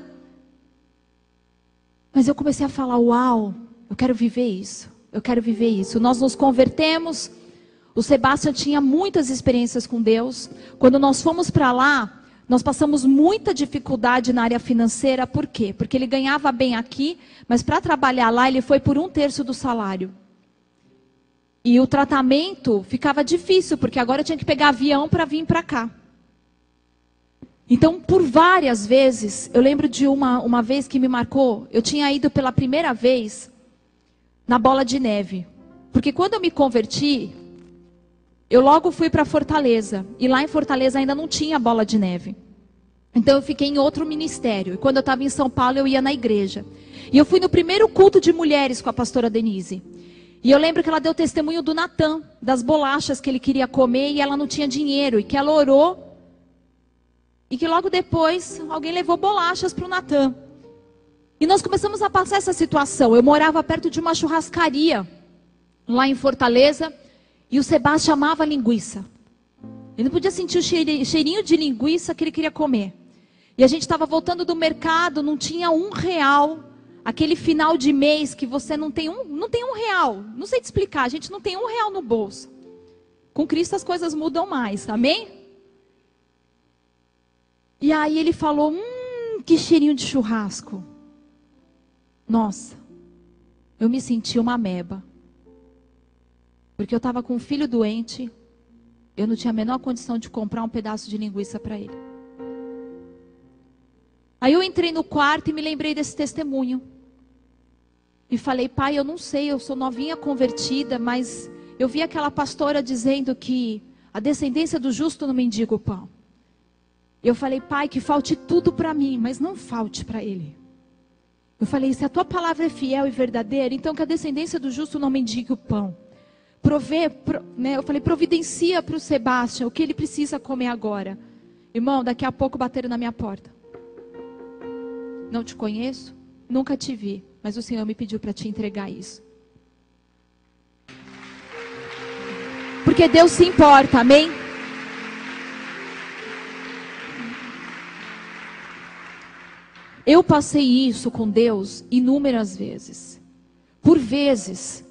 Mas eu comecei a falar, uau, eu quero viver isso, eu quero viver isso. Nós nos convertemos, o Sebastião tinha muitas experiências com Deus. Quando nós fomos para lá, nós passamos muita dificuldade na área financeira, por quê? Porque ele ganhava bem aqui, mas para trabalhar lá ele foi por 1/3 do salário. E o tratamento ficava difícil, porque agora eu tinha que pegar avião para vir para cá. Então, por várias vezes, eu lembro de uma vez que me marcou, eu tinha ido pela primeira vez na Bola de Neve. Porque quando eu me converti, eu logo fui para Fortaleza. E lá em Fortaleza ainda não tinha Bola de Neve. Então eu fiquei em outro ministério. E quando eu estava em São Paulo, eu ia na igreja. E eu fui no primeiro culto de mulheres com a pastora Denise. E eu lembro que ela deu testemunho do Natan, das bolachas que ele queria comer e ela não tinha dinheiro. E que ela orou. E que logo depois alguém levou bolachas para o Natan. E nós começamos a passar essa situação. Eu morava perto de uma churrascaria lá em Fortaleza. E o Sebastião amava linguiça. Ele não podia sentir o cheirinho de linguiça que ele queria comer. E a gente estava voltando do mercado, não tinha R$1. Aquele final de mês que você não tem R$1. Não sei te explicar, a gente não tem R$1 no bolso. Com Cristo as coisas mudam mais, amém? E aí ele falou, que cheirinho de churrasco. Nossa, eu me senti uma ameba. Porque eu estava com um filho doente, eu não tinha a menor condição de comprar um pedaço de linguiça para ele. Aí eu entrei no quarto e me lembrei desse testemunho. E falei, pai, eu não sei, eu sou novinha convertida, mas eu vi aquela pastora dizendo que a descendência do justo não mendiga o pão. Eu falei, pai, que falte tudo para mim, mas não falte para ele. Eu falei, se a tua palavra é fiel e verdadeira, então que a descendência do justo não mendigue o pão. Eu falei, providencia para o Sebastião o que ele precisa comer agora. Irmão, daqui a pouco bateram na minha porta. Não te conheço, nunca te vi, mas o Senhor me pediu para te entregar isso. Porque Deus se importa, amém? Eu passei isso com Deus inúmeras vezes. Por vezes,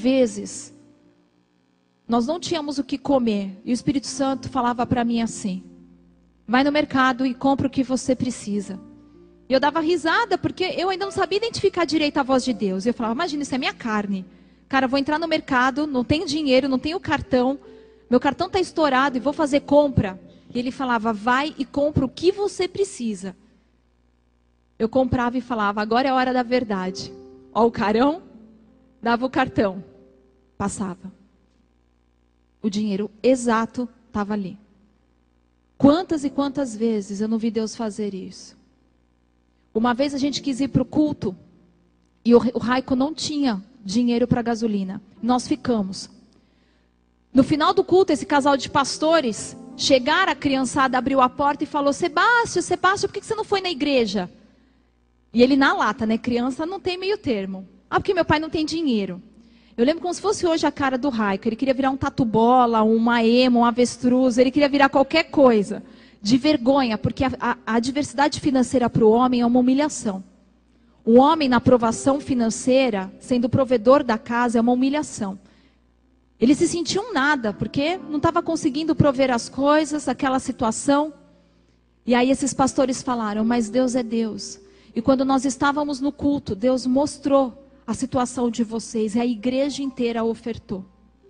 nós não tínhamos o que comer. E o Espírito Santo falava para mim assim, vai no mercado e compra o que você precisa. E eu dava risada, porque eu ainda não sabia identificar direito a voz de Deus. E eu falava, imagina, isso é minha carne. Cara, vou entrar no mercado, não tenho dinheiro, não tenho cartão. Meu cartão está estourado e vou fazer compra. E ele falava, vai e compra o que você precisa. Eu comprava e falava, agora é a hora da verdade. Ó o carão, dava o cartão, passava. O dinheiro exato estava ali. Quantas e quantas vezes eu não vi Deus fazer isso? Uma vez a gente quis ir para o culto e o Raico não tinha dinheiro para gasolina. Nós ficamos. No final do culto, esse casal de pastores chegaram, a criançada abriu a porta e falou, Sebastião, por que você não foi na igreja? E ele na lata, né? Criança não tem meio termo. Ah, porque meu pai não tem dinheiro. Eu lembro como se fosse hoje a cara do Raico. Ele queria virar um tatu-bola, uma ema, um avestruz. Ele queria virar qualquer coisa. De vergonha, porque a adversidade financeira para o homem é uma humilhação. O homem na provação financeira, sendo o provedor da casa, é uma humilhação. Ele se sentia um nada, porque não estava conseguindo prover as coisas, aquela situação. E aí esses pastores falaram, mas Deus é Deus. E quando nós estávamos no culto, Deus mostrou a situação de vocês e a igreja inteira ofertou.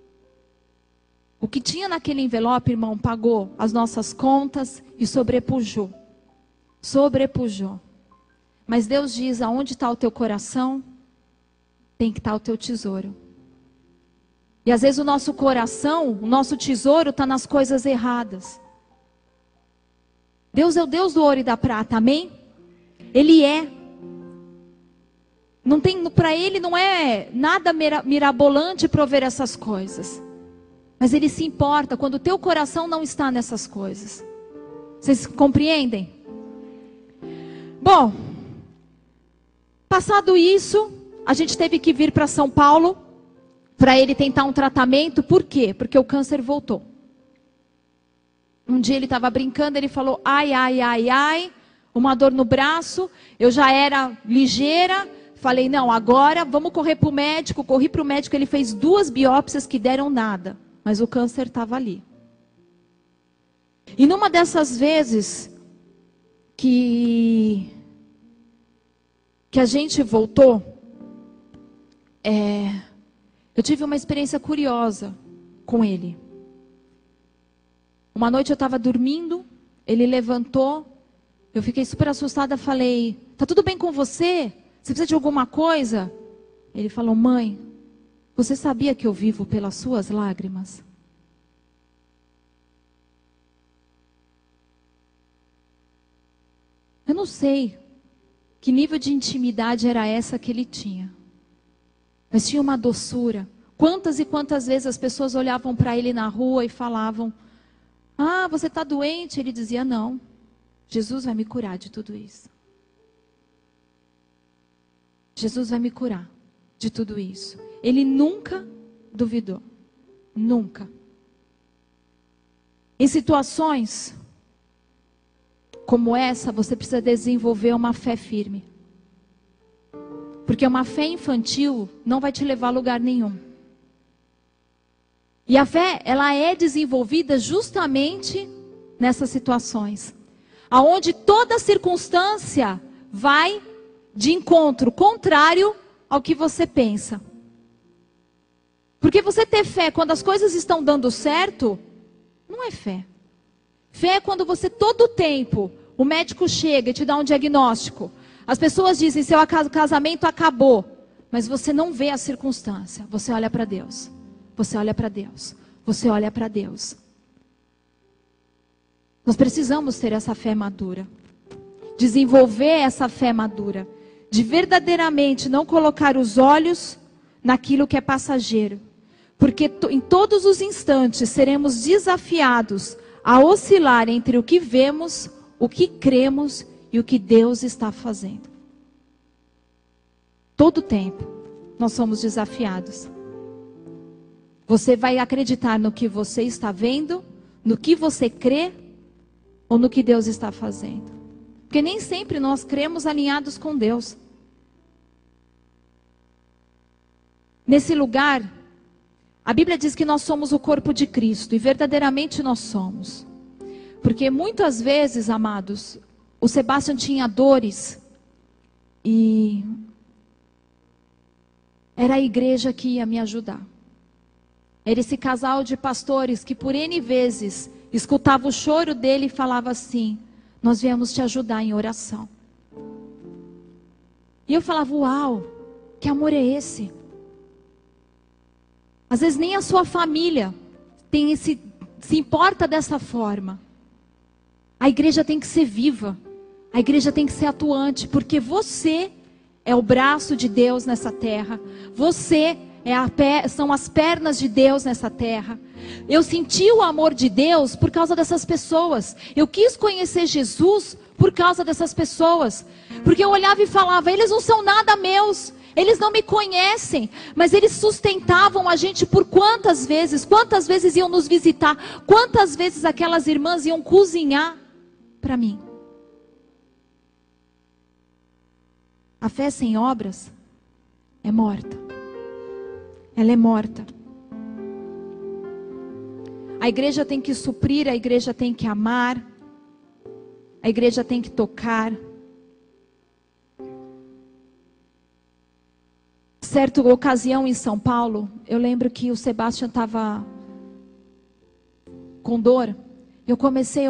O que tinha naquele envelope, irmão, pagou as nossas contas e sobrepujou. Sobrepujou. Mas Deus diz, aonde está o teu coração, tem que estar o teu tesouro. E às vezes o nosso coração, o nosso tesouro está nas coisas erradas. Deus é o Deus do ouro e da prata, amém? Ele é. Não tem, para Ele não é nada mirabolante prover essas coisas. Mas Ele se importa quando o teu coração não está nessas coisas. Vocês compreendem? Bom, passado isso, a gente teve que vir para São Paulo para ele tentar um tratamento. Por quê? Porque o câncer voltou. Um dia ele estava brincando, ele falou, ai, ai, ai, ai, uma dor no braço, eu já era ligeira, falei, não, agora vamos correr para o médico. Corri para o médico, ele fez 2 biópsias que deram nada, mas o câncer estava ali. E numa dessas vezes que a gente voltou, eu tive uma experiência curiosa com ele. Uma noite eu estava dormindo, ele levantou, eu fiquei super assustada, falei, tá tudo bem com você? Você precisa de alguma coisa? Ele falou, mãe, você sabia que eu vivo pelas suas lágrimas? Eu não sei que nível de intimidade era essa que ele tinha. Mas tinha uma doçura. Quantas e quantas vezes as pessoas olhavam para ele na rua e falavam, ah, você está doente? Ele dizia, não, Jesus vai me curar de tudo isso. Jesus vai me curar de tudo isso. Ele nunca duvidou. Nunca. Em situações como essa, você precisa desenvolver uma fé firme. Porque uma fé infantil não vai te levar a lugar nenhum. E a fé, ela é desenvolvida justamente nessas situações. Aonde toda circunstância vai de encontro contrário ao que você pensa. Porque você ter fé quando as coisas estão dando certo, não é fé. Fé é quando você todo o tempo, o médico chega e te dá um diagnóstico. As pessoas dizem, seu casamento acabou. Mas você não vê a circunstância. Você olha para Deus. Você olha para Deus. Você olha para Deus. Nós precisamos ter essa fé madura. Desenvolver essa fé madura. De verdadeiramente não colocar os olhos naquilo que é passageiro. Porque em todos os instantes seremos desafiados a oscilar entre o que vemos, o que cremos e o que Deus está fazendo. Todo tempo nós somos desafiados. Você vai acreditar no que você está vendo, no que você crê ou no que Deus está fazendo? Porque nem sempre nós cremos alinhados com Deus. Nesse lugar, a Bíblia diz que nós somos o corpo de Cristo, e verdadeiramente nós somos. Porque muitas vezes, amados, o Sebastião tinha dores e era a igreja que ia me ajudar. Era esse casal de pastores que por N vezes escutava o choro dele e falava assim, nós viemos te ajudar em oração. E eu falava, uau, que amor é esse? Às vezes nem a sua família se importa dessa forma. A igreja tem que ser viva. A igreja tem que ser atuante. Porque você é o braço de Deus nessa terra. Você são as pernas de Deus nessa terra. Eu senti o amor de Deus por causa dessas pessoas. Eu quis conhecer Jesus por causa dessas pessoas. Porque eu olhava e falava, eles não são nada meus. Eles não me conhecem, mas eles sustentavam a gente por quantas vezes iam nos visitar, quantas vezes aquelas irmãs iam cozinhar para mim. A fé sem obras é morta. Ela é morta. A igreja tem que suprir, a igreja tem que amar, a igreja tem que tocar. certa ocasião em São Paulo, eu lembro que o Sebastião estava com dor. Eu comecei a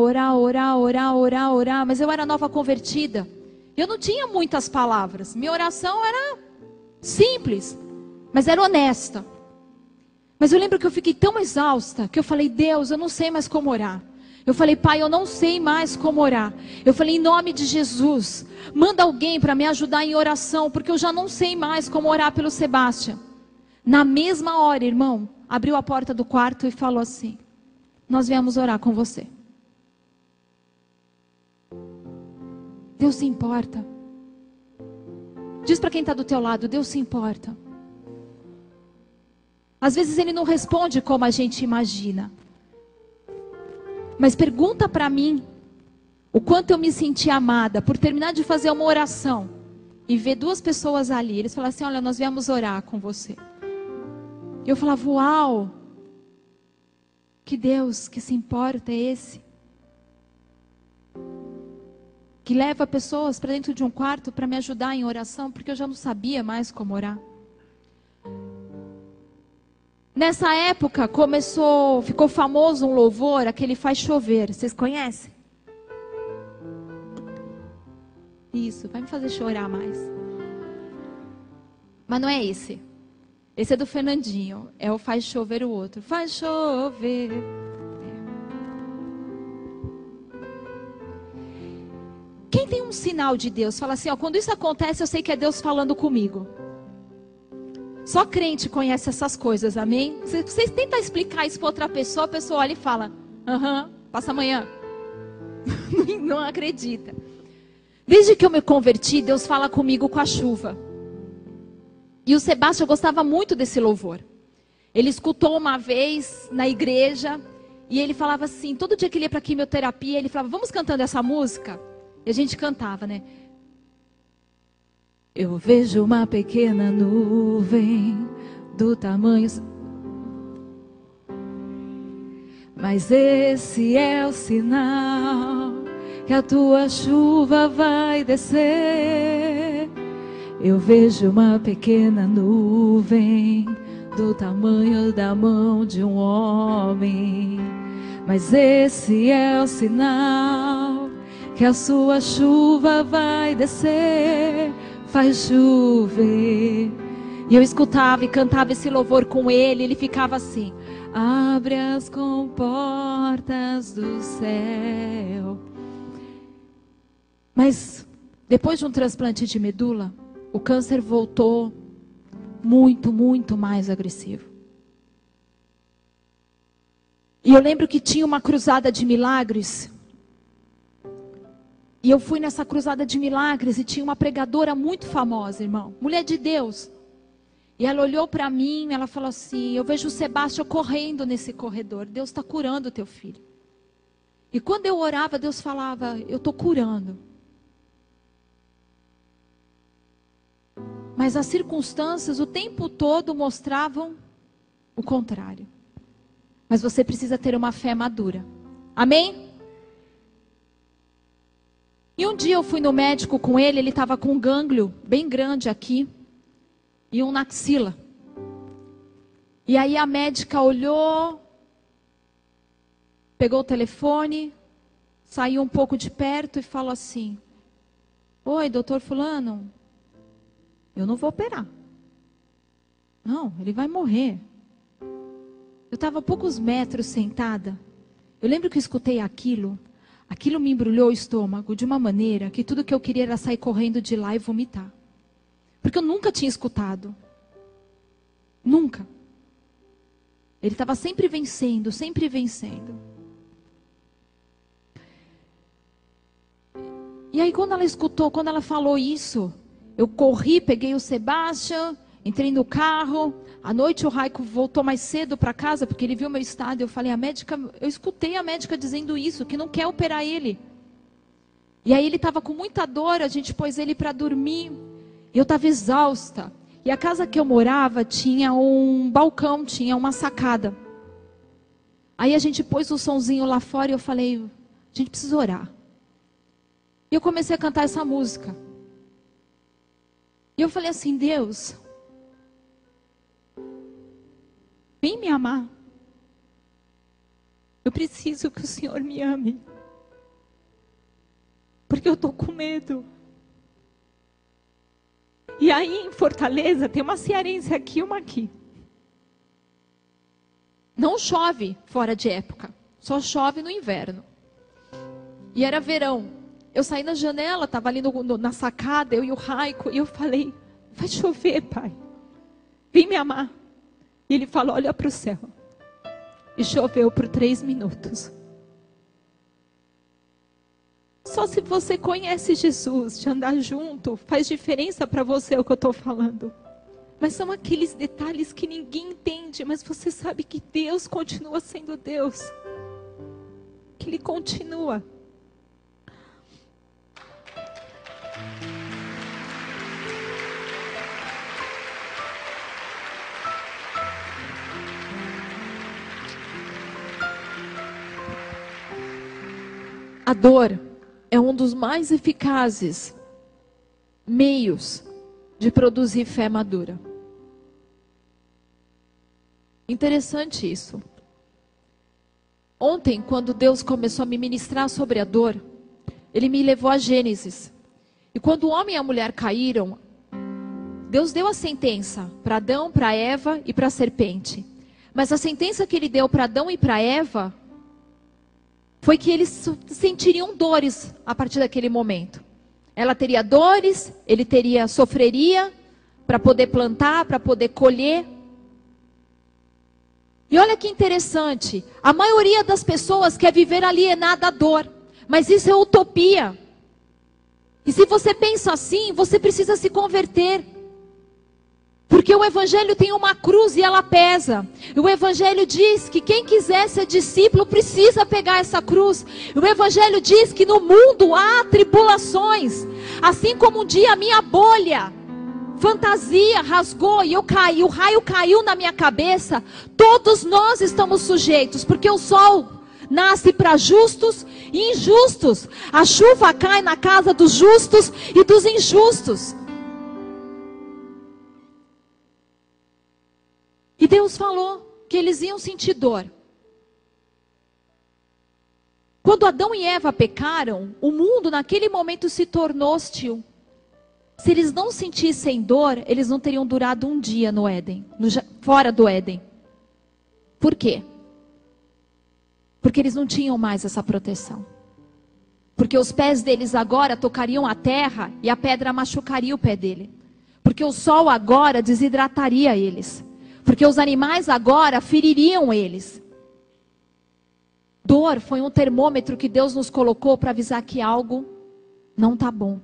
orar, mas eu era nova convertida. Eu não tinha muitas palavras. Minha oração era simples, mas era honesta. Mas eu lembro que eu fiquei tão exausta que eu falei: Deus, eu não sei mais como orar. Eu falei: Pai, eu não sei mais como orar. Eu falei: em nome de Jesus, manda alguém para me ajudar em oração, porque eu já não sei mais como orar pelo Sebastião. Na mesma hora, irmão, abriu a porta do quarto e falou assim: nós viemos orar com você. Deus se importa. Diz para quem está do teu lado: Deus se importa. Às vezes Ele não responde como a gente imagina. Mas pergunta para mim o quanto eu me senti amada por terminar de fazer uma oração e ver duas pessoas ali. Eles falaram assim: olha, nós viemos orar com você. E eu falava: uau, que Deus que se importa é esse? Que leva pessoas para dentro de um quarto para me ajudar em oração, porque eu já não sabia mais como orar. Nessa época ficou famoso um louvor, aquele Faz Chover. Vocês conhecem? Isso, vai me fazer chorar mais. Mas não é esse. Esse é do Fernandinho. É o Faz Chover o outro. Faz chover. Quem tem um sinal de Deus, fala assim: ó, quando isso acontece, eu sei que é Deus falando comigo. Só crente conhece essas coisas, amém? Se vocês tentam explicar isso para outra pessoa, a pessoa olha e fala: aham, passa amanhã. Não acredita. Desde que eu me converti, Deus fala comigo com a chuva. E o Sebastião gostava muito desse louvor. Ele escutou uma vez na igreja, e ele falava assim, todo dia que ele ia para a quimioterapia, ele falava: vamos cantando essa música? E a gente cantava, né? Eu vejo uma pequena nuvem do tamanho... Mas esse é o sinal que a tua chuva vai descer. Eu vejo uma pequena nuvem do tamanho da mão de um homem. Mas esse é o sinal que a sua chuva vai descer. Faz chover. E eu escutava e cantava esse louvor com ele. Ele ficava assim: abre as comportas do céu. Mas depois de um transplante de medula, o câncer voltou muito, muito mais agressivo. E eu lembro que tinha uma cruzada de milagres. E eu fui nessa cruzada de milagres e tinha uma pregadora muito famosa, irmão. Mulher de Deus. E ela olhou para mim e ela falou assim: eu vejo o Sebastião correndo nesse corredor. Deus está curando o teu filho. E quando eu orava, Deus falava: eu estou curando. Mas as circunstâncias o tempo todo mostravam o contrário. Mas você precisa ter uma fé madura. Amém? E um dia eu fui no médico com ele, ele estava com um gânglio bem grande aqui e um na axila. E aí a médica olhou, pegou o telefone, saiu um pouco de perto e falou assim: oi, doutor fulano, eu não vou operar. Não, ele vai morrer. Eu estava a poucos metros sentada. Eu lembro que eu escutei aquilo. Aquilo me embrulhou o estômago de uma maneira que tudo que eu queria era sair correndo de lá e vomitar. Porque eu nunca tinha escutado. Nunca. Ele estava sempre vencendo, sempre vencendo. E aí quando ela escutou, quando ela falou isso, eu corri, peguei o Sebastião, entrei no carro. À noite o Raico voltou mais cedo para casa, porque ele viu meu estado. Eu falei: eu escutei a médica dizendo isso, que não quer operar ele. E aí ele estava com muita dor, a gente pôs ele para dormir. E eu estava exausta. E a casa que eu morava tinha um balcão, tinha uma sacada. Aí a gente pôs o sonzinho lá fora e eu falei: a gente precisa orar. E eu comecei a cantar essa música. E eu falei assim: Deus, vem me amar. Eu preciso que o Senhor me ame. Porque eu estou com medo. E aí em Fortaleza tem uma cearense aqui e uma aqui. Não chove fora de época. Só chove no inverno. E era verão. Eu saí na janela, estava ali na sacada, eu e o Raico. E eu falei, vai chover, pai. Vem me amar. E ele falou, olha para o céu. E choveu por 3 minutos. Só se você conhece Jesus, de andar junto, faz diferença para você o que eu estou falando. Mas são aqueles detalhes que ninguém entende, mas você sabe que Deus continua sendo Deus. Que Ele continua. A dor é um dos mais eficazes meios de produzir fé madura. Interessante isso. Ontem, quando Deus começou a me ministrar sobre a dor, Ele me levou a Gênesis. E quando o homem e a mulher caíram, Deus deu a sentença para Adão, para Eva e para a serpente. Mas a sentença que Ele deu para Adão e para Eva foi que eles sentiriam dores a partir daquele momento. Ela teria dores, ele sofreria para poder plantar, para poder colher. E olha que interessante, a maioria das pessoas quer viver alienada à dor, mas isso é utopia. E se você pensa assim, você precisa se converter. Porque o Evangelho tem uma cruz e ela pesa. O Evangelho diz que quem quiser ser discípulo precisa pegar essa cruz. O Evangelho diz que no mundo há tribulações. Assim como um dia a minha bolha, fantasia, rasgou e eu caí, o raio caiu na minha cabeça. Todos nós estamos sujeitos, porque o sol nasce para justos e injustos. A chuva cai na casa dos justos e dos injustos. E Deus falou que eles iam sentir dor. Quando Adão e Eva pecaram, o mundo naquele momento se tornou hostil. Se eles não sentissem dor, eles não teriam durado um dia no Éden, fora do Éden. Por quê? Porque eles não tinham mais essa proteção. Porque os pés deles agora tocariam a terra e a pedra machucaria o pé dele. Porque o sol agora desidrataria eles. Porque os animais agora feririam eles. Dor foi um termômetro que Deus nos colocou para avisar que algo não está bom.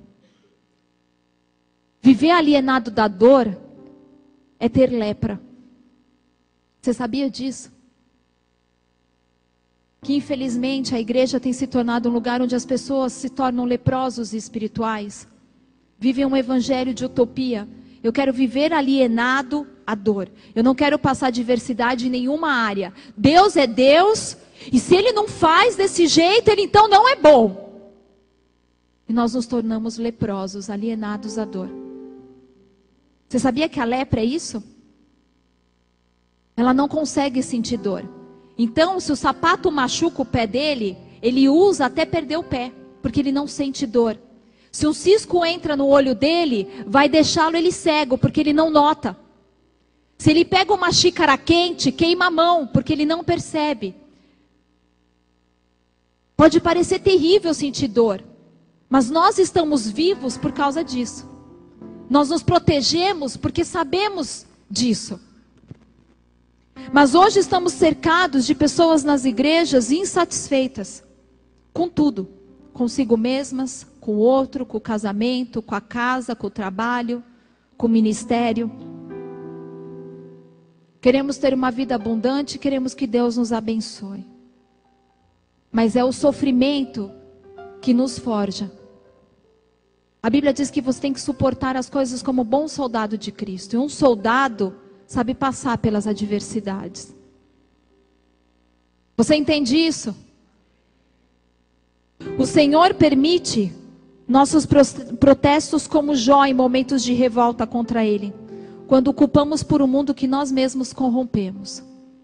Viver alienado da dor é ter lepra. Você sabia disso? Que infelizmente a igreja tem se tornado um lugar onde as pessoas se tornam leprosos e espirituais. Vivem um evangelho de utopia. Eu quero viver alienado à dor. Eu não quero passar diversidade em nenhuma área. Deus é Deus, e se Ele não faz desse jeito, Ele então não é bom. E nós nos tornamos leprosos, alienados à dor. Você sabia que a lepra é isso? Ela não consegue sentir dor. Então, se o sapato machuca o pé dele, ele usa até perder o pé, porque ele não sente dor. Se um cisco entra no olho dele, vai deixá-lo ele cego, porque ele não nota. Se ele pega uma xícara quente, queima a mão, porque ele não percebe. Pode parecer terrível sentir dor, mas nós estamos vivos por causa disso. Nós nos protegemos porque sabemos disso. Mas hoje estamos cercados de pessoas nas igrejas insatisfeitas com tudo. Consigo mesmas, com o outro, com o casamento, com a casa, com o trabalho, com o ministério. Queremos ter uma vida abundante, queremos que Deus nos abençoe. Mas é o sofrimento que nos forja. A Bíblia diz que você tem que suportar as coisas como bom soldado de Cristo. E um soldado sabe passar pelas adversidades. Você entende isso? O Senhor permite nossos protestos como Jó em momentos de revolta contra Ele. Quando culpamos por um mundo que nós mesmos corrompemos.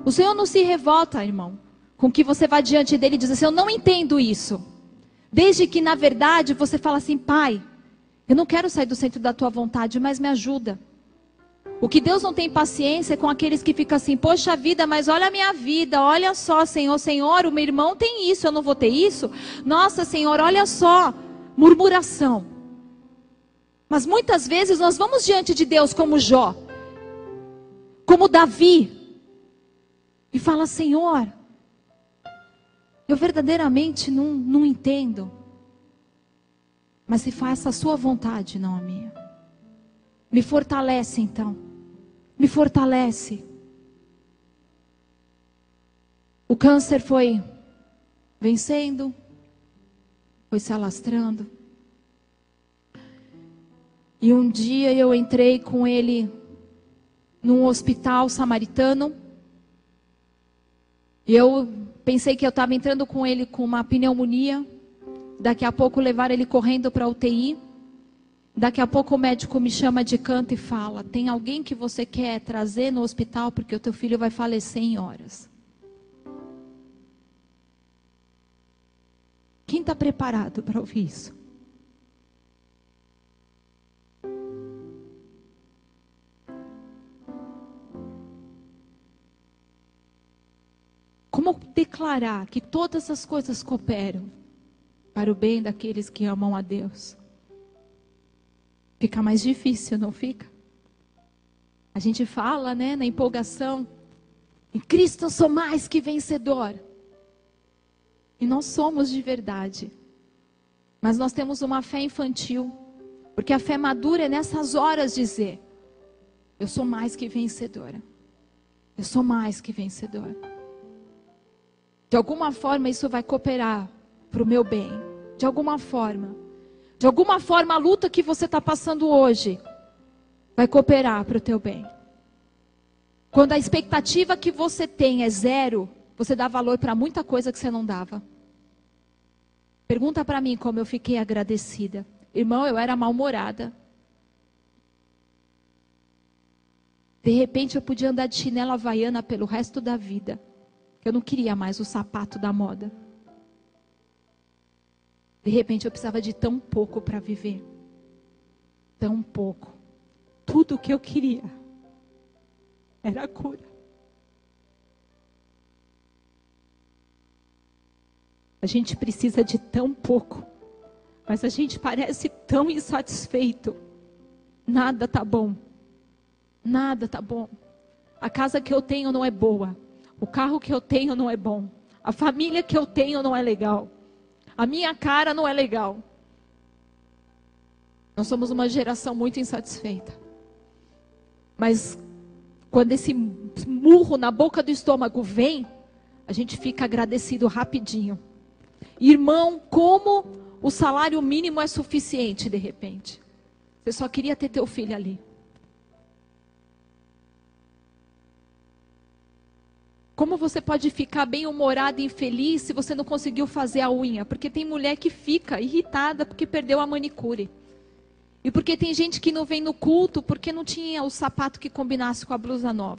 O Senhor não se revolta, irmão, com que você vá diante dele e diz assim, eu não entendo isso. Desde que, na verdade, você fala assim, Pai, eu não quero sair do centro da tua vontade, mas me ajuda. O que Deus não tem paciência é com aqueles que ficam assim, poxa vida, mas olha a minha vida, olha só, Senhor, Senhor, o meu irmão tem isso, eu não vou ter isso? Nossa, Senhor, olha só, murmuração. Mas muitas vezes nós vamos diante de Deus como Jó, como Davi, e fala, Senhor, eu verdadeiramente não entendo, mas se faça a sua vontade, não a minha. Me fortalece então, me fortalece. O câncer foi vencendo, foi se alastrando. E um dia eu entrei com ele num hospital samaritano. E eu pensei que eu estava entrando com ele com uma pneumonia. Daqui a pouco levaram ele correndo para a UTI. Daqui a pouco o médico me chama de canto e fala, tem alguém que você quer trazer no hospital porque o teu filho vai falecer em horas. Quem está preparado para ouvir isso? Como declarar que todas as coisas cooperam para o bem daqueles que amam a Deus? Fica mais difícil, não fica? A gente fala, né, na empolgação, em Cristo eu sou mais que vencedor. E nós somos de verdade. Mas nós temos uma fé infantil. Porque a fé madura é nessas horas dizer, eu sou mais que vencedora. Eu sou mais que vencedor. De alguma forma isso vai cooperar para o meu bem. De alguma forma. De alguma forma a luta que você está passando hoje vai cooperar para o teu bem. Quando a expectativa que você tem é zero, você dá valor para muita coisa que você não dava. Pergunta para mim como eu fiquei agradecida. Irmão, eu era mal-humorada. De repente eu podia andar de chinela havaiana pelo resto da vida. Eu não queria mais o sapato da moda. De repente eu precisava de tão pouco para viver. Tão pouco. Tudo o que eu queria era a cura. A gente precisa de tão pouco, mas a gente parece tão insatisfeito. Nada tá bom. Nada tá bom. A casa que eu tenho não é boa. O carro que eu tenho não é bom. A família que eu tenho não é legal. A minha cara não é legal. Nós somos uma geração muito insatisfeita. Mas quando esse murro na boca do estômago vem, a gente fica agradecido rapidinho. Irmão, como o salário mínimo é suficiente de repente? Você só queria ter teu filho ali. Como você pode ficar bem-humorado e infeliz se você não conseguiu fazer a unha? Porque tem mulher que fica irritada porque perdeu a manicure. E porque tem gente que não vem no culto porque não tinha o sapato que combinasse com a blusa nova.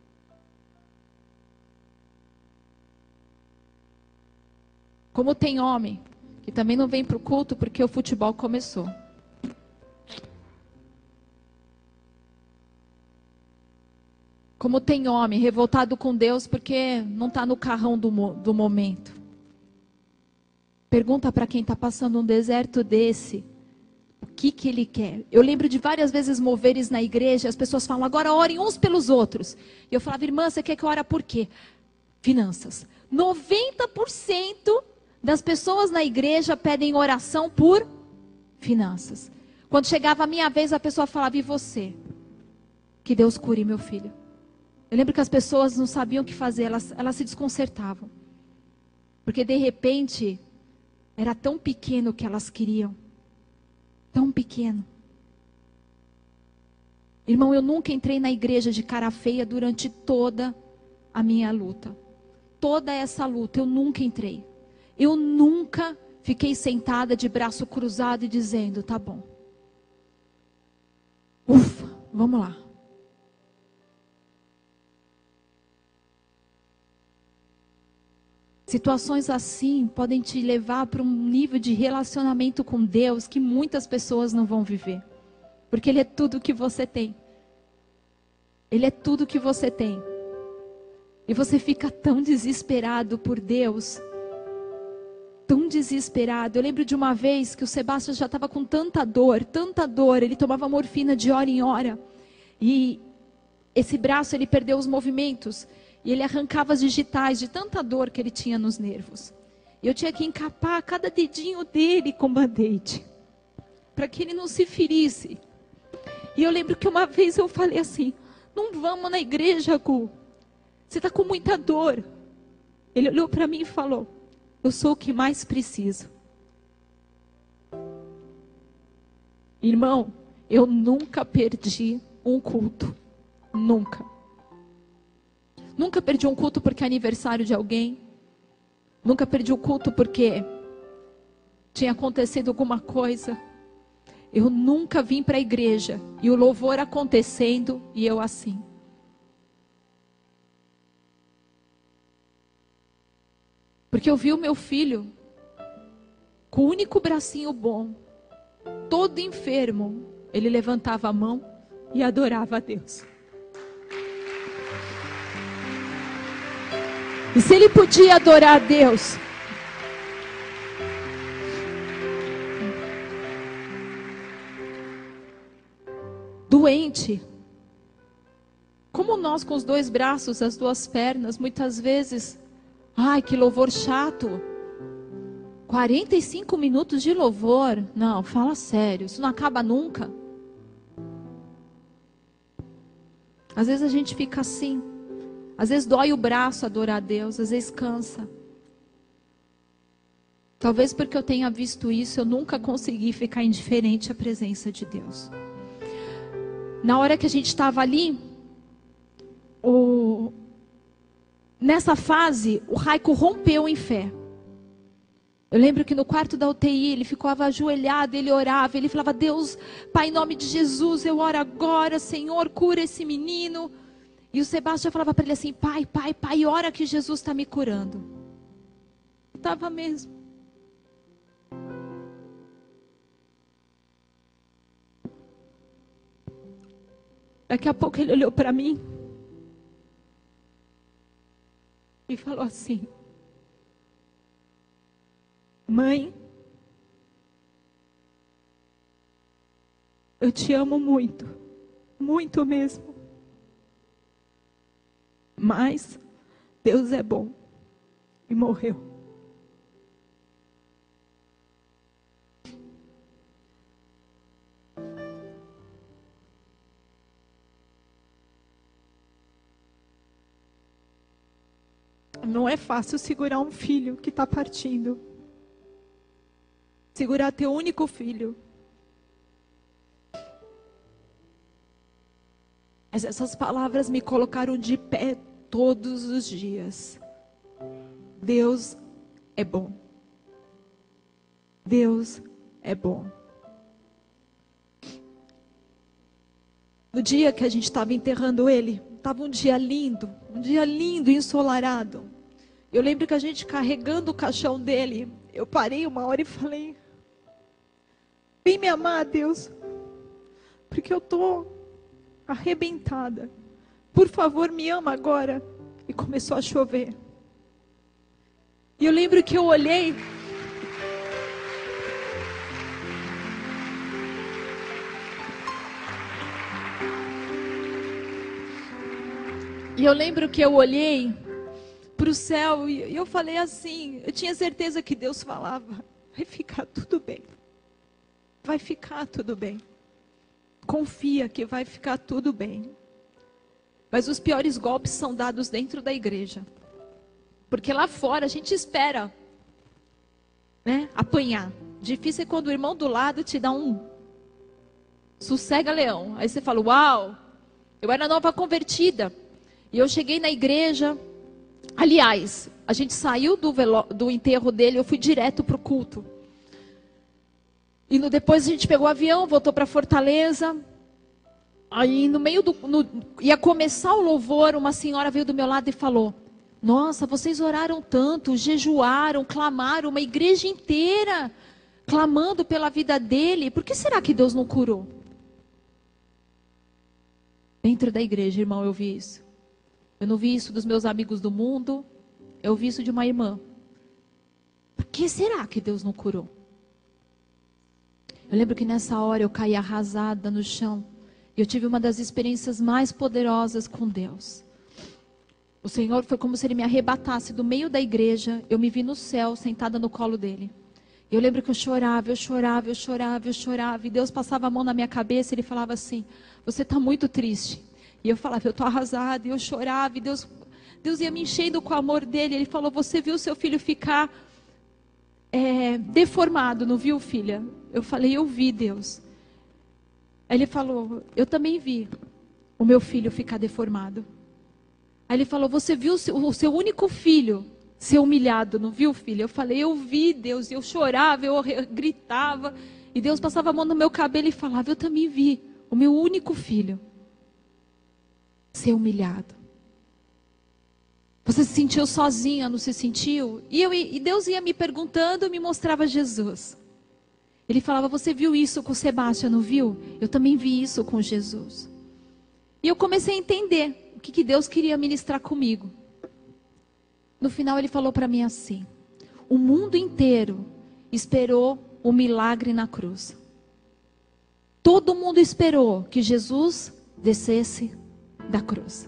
Como tem homem que também não vem para o culto porque o futebol começou. Como tem homem revoltado com Deus porque não está no carrão do momento. Pergunta para quem está passando um deserto desse, o que ele quer. Eu lembro de várias vezes moveres na igreja, as pessoas falam, agora orem uns pelos outros. E eu falava, irmã, você quer que eu ore por quê? Finanças. 90% das pessoas na igreja pedem oração por finanças. Quando chegava a minha vez, a pessoa falava, e você? Que Deus cure meu filho. Eu lembro que as pessoas não sabiam o que fazer, elas se desconcertavam. Porque de repente, era tão pequeno o que elas queriam. Tão pequeno. Irmão, eu nunca entrei na igreja de cara feia durante toda a minha luta. Toda essa luta, eu nunca entrei. Eu nunca fiquei sentada de braço cruzado e dizendo, tá bom. Ufa, vamos lá. Situações assim podem te levar para um nível de relacionamento com Deus que muitas pessoas não vão viver. Porque Ele é tudo que você tem. Ele é tudo que você tem. E você fica tão desesperado por Deus. Tão desesperado. Eu lembro de uma vez que o Sebastião já estava com tanta dor. Ele tomava morfina de hora em hora. E esse braço, ele perdeu os movimentos. E ele arrancava as digitais de tanta dor que ele tinha nos nervos. E eu tinha que encapar cada dedinho dele com band-aid. Para que ele não se ferisse. E eu lembro que uma vez eu falei assim: não vamos na igreja, Gu. Você está com muita dor. Ele olhou para mim e falou: eu sou o que mais preciso. Irmão, eu nunca perdi um culto. Nunca. Nunca perdi um culto porque é aniversário de alguém. Nunca perdi um culto porque tinha acontecido alguma coisa. Eu nunca vim para a igreja e o louvor acontecendo e eu assim. Porque eu vi o meu filho com o único bracinho bom, todo enfermo, ele levantava a mão e adorava a Deus. E se ele podia adorar a Deus, doente, como nós com os dois braços, as duas pernas, muitas vezes, ai, que louvor chato, 45 minutos de louvor, não, fala sério, isso não acaba nunca. Às vezes a gente fica assim. Às vezes dói o braço adorar a Deus, às vezes cansa. Talvez porque eu tenha visto isso, eu nunca consegui ficar indiferente à presença de Deus. Na hora que a gente estava ali, nessa fase, o Raico rompeu em fé. Eu lembro que no quarto da UTI, ele ficava ajoelhado, ele orava, ele falava: Deus, Pai, em nome de Jesus, eu oro agora, Senhor, cura esse menino. E o Sebastião falava para ele assim: pai, ora que Jesus está me curando. Estava mesmo. Daqui a pouco ele olhou para mim e falou assim: mãe, eu te amo muito, muito mesmo. Mas Deus é bom. E morreu. Não é fácil segurar um filho que está partindo. Segurar teu único filho. Mas essas palavras me colocaram de pé todos os dias. Deus é bom. Deus é bom. No dia que a gente estava enterrando ele, estava um dia lindo, ensolarado. Eu lembro que a gente carregando o caixão dele, eu parei uma hora e falei: vem me amar, Deus, porque eu estou arrebentada. Por favor, me ama agora. E começou a chover. E eu lembro que eu olhei. E eu lembro que eu olhei para o céu e eu falei assim, eu tinha certeza que Deus falava: vai ficar tudo bem. Vai ficar tudo bem. Confia que vai ficar tudo bem. Mas os piores golpes são dados dentro da igreja. Porque lá fora a gente espera, né, apanhar. Difícil é quando o irmão do lado te dá um sossega-leão. Aí você fala: uau, eu era nova convertida. E eu cheguei na igreja. Aliás, a gente saiu do enterro dele, eu fui direto para o culto. E depois a gente pegou o avião, voltou para Fortaleza. Aí no meio ia começar o louvor, uma senhora veio do meu lado e falou: Nossa, vocês oraram tanto, jejuaram, clamaram, uma igreja inteira clamando pela vida dele. Por que será que Deus não curou? Dentro da igreja, irmão, eu vi isso. Eu não vi isso dos meus amigos do mundo. Eu vi isso de uma irmã. Por que será que Deus não curou? Eu lembro que nessa hora eu caí arrasada no chão. E eu tive uma das experiências mais poderosas com Deus. O Senhor foi como se Ele me arrebatasse do meio da igreja. Eu me vi no céu, sentada no colo dele. E eu lembro que eu chorava. E Deus passava a mão na minha cabeça e Ele falava assim: você está muito triste. E eu falava: eu estou arrasada. E eu chorava. E Deus ia me enchendo com o amor dele. Ele falou: você viu seu filho ficar deformado, não viu, filha? Eu falei: eu vi, Deus. Aí Ele falou: eu também vi o meu filho ficar deformado. Aí Ele falou: você viu o seu único filho ser humilhado, não viu, filha? Eu falei: eu vi, Deus. E eu chorava, eu gritava. E Deus passava a mão no meu cabelo e falava: eu também vi o meu único filho ser humilhado. Você se sentiu sozinha, não se sentiu? E Deus ia me perguntando, me mostrava Jesus. Ele falava: você viu isso com Sebastião, não viu? Eu também vi isso com Jesus. E eu comecei a entender o que Deus queria ministrar comigo. No final Ele falou para mim assim: o mundo inteiro esperou o milagre na cruz. Todo mundo esperou que Jesus descesse da cruz.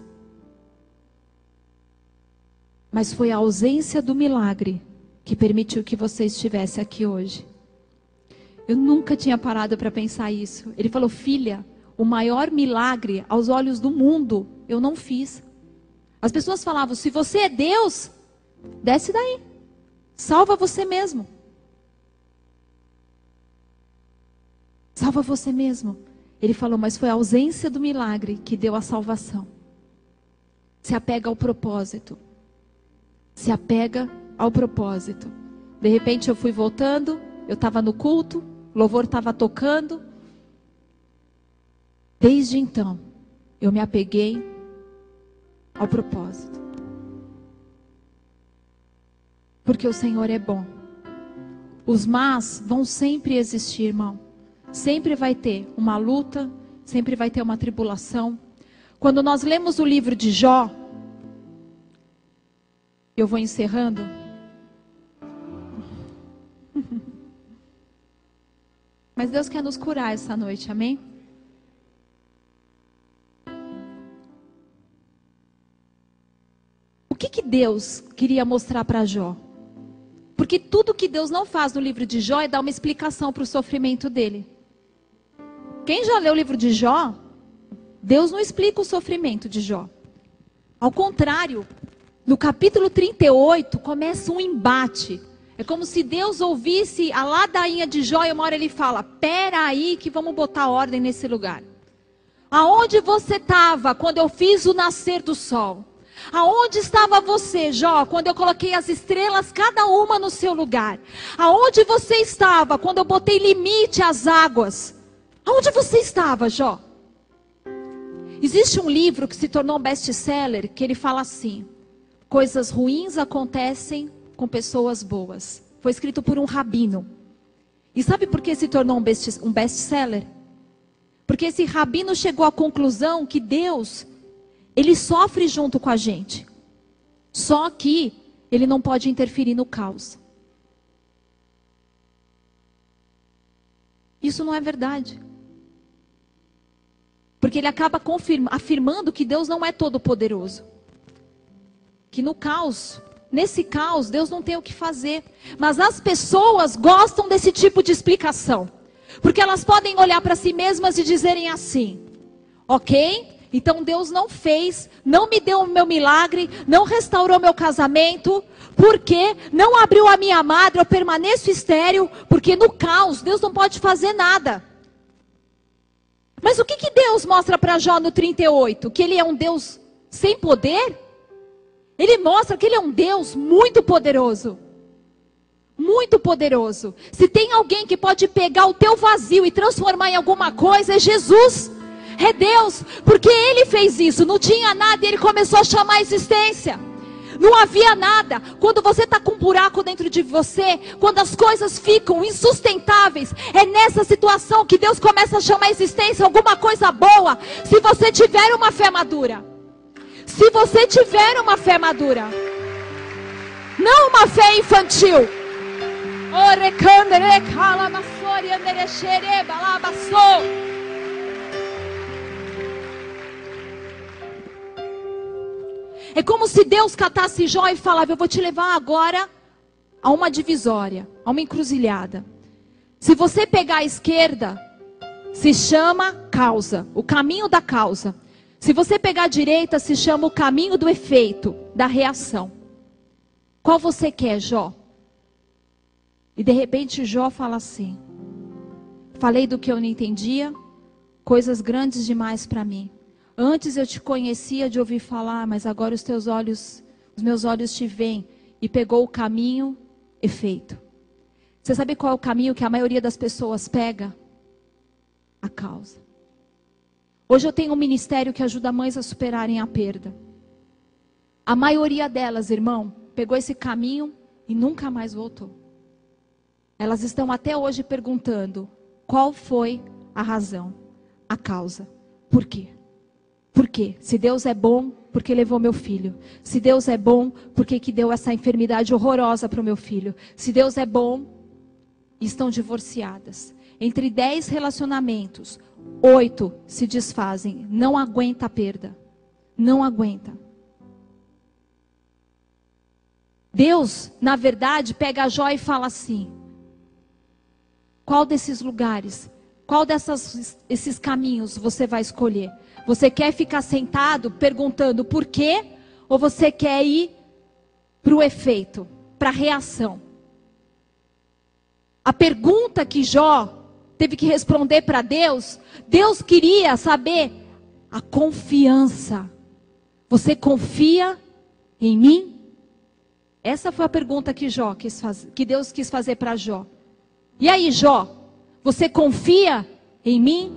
Mas foi a ausência do milagre que permitiu que você estivesse aqui hoje. Eu nunca tinha parado para pensar isso. Ele falou: filha, o maior milagre aos olhos do mundo eu não fiz. As pessoas falavam: se você é Deus, desce daí, salva você mesmo. Salva você mesmo. Ele falou: mas foi a ausência do milagre que deu a salvação. Se apega ao propósito. Se apega ao propósito. De repente eu fui voltando, eu estava no culto, o louvor estava tocando. Desde então, eu me apeguei ao propósito. Porque o Senhor é bom. Os mas vão sempre existir, irmão. Sempre vai ter uma luta, sempre vai ter uma tribulação. Quando nós lemos o livro de Jó, eu vou encerrando. Mas Deus quer nos curar essa noite, amém? O que Deus queria mostrar para Jó? Porque tudo que Deus não faz no livro de Jó é dar uma explicação para o sofrimento dele. Quem já leu o livro de Jó, Deus não explica o sofrimento de Jó. Ao contrário, no capítulo 38 começa um embate. É como se Deus ouvisse a ladainha de Jó e uma hora ele fala: pera aí que vamos botar ordem nesse lugar. Aonde você estava quando eu fiz o nascer do sol? Aonde estava você, Jó, quando eu coloquei as estrelas, cada uma no seu lugar? Aonde você estava quando eu botei limite às águas? Aonde você estava, Jó? Existe um livro que se tornou um best-seller, que ele fala assim: coisas ruins acontecem com pessoas boas. Foi escrito por um rabino. E sabe por que se tornou um best-seller? Porque esse rabino chegou à conclusão que Deus, Ele sofre junto com a gente. Só que Ele não pode interferir no caos. Isso não é verdade. Porque ele acaba afirmando que Deus não é todo poderoso. Que no caos, nesse caos, Deus não tem o que fazer. Mas as pessoas gostam desse tipo de explicação. Porque elas podem olhar para si mesmas e dizerem assim: ok, então Deus não fez, não me deu o meu milagre, não restaurou meu casamento, porque não abriu a minha madre, eu permaneço estéril, porque no caos Deus não pode fazer nada. Mas o que Deus mostra para Jó no 38? Que ele é um Deus sem poder? Ele mostra que ele é um Deus muito poderoso. Muito poderoso. Se tem alguém que pode pegar o teu vazio e transformar em alguma coisa, é Jesus. É Deus. Porque Ele fez isso. Não tinha nada e Ele começou a chamar a existência. Não havia nada. Quando você está com um buraco dentro de você, quando as coisas ficam insustentáveis, é nessa situação que Deus começa a chamar a existência alguma coisa boa. Se você tiver uma fé madura. Se você tiver uma fé madura. Não uma fé infantil. É como se Deus catasse Jó e falava: eu vou te levar agora a uma divisória, a uma encruzilhada. Se você pegar a esquerda, se chama causa, o caminho da causa. Se você pegar a direita, se chama o caminho do efeito, da reação. Qual você quer, Jó? E de repente Jó fala assim: falei do que eu não entendia, coisas grandes demais para mim. Antes eu te conhecia de ouvir falar, mas agora os meus olhos te veem. E pegou o caminho, efeito. Você sabe qual é o caminho que a maioria das pessoas pega? A causa. Hoje eu tenho um ministério que ajuda mães a superarem a perda. A maioria delas, irmão, pegou esse caminho e nunca mais voltou. Elas estão até hoje perguntando: qual foi a razão, a causa? Por quê? Por quê? Se Deus é bom, por que levou meu filho? Se Deus é bom, por que deu essa enfermidade horrorosa para o meu filho? Se Deus é bom, estão divorciadas. Entre 10 relacionamentos, 8 se desfazem. Não aguenta a perda. Não aguenta. Deus, na verdade, pega Jó e fala assim: qual desses lugares, qual desses caminhos você vai escolher? Você quer ficar sentado perguntando por quê? Ou você quer ir para o efeito, para a reação? A pergunta que Jó teve que responder para Deus, Deus queria saber a confiança. Você confia em mim? Essa foi a pergunta que que Deus quis fazer para Jó. E aí, Jó, você confia em mim?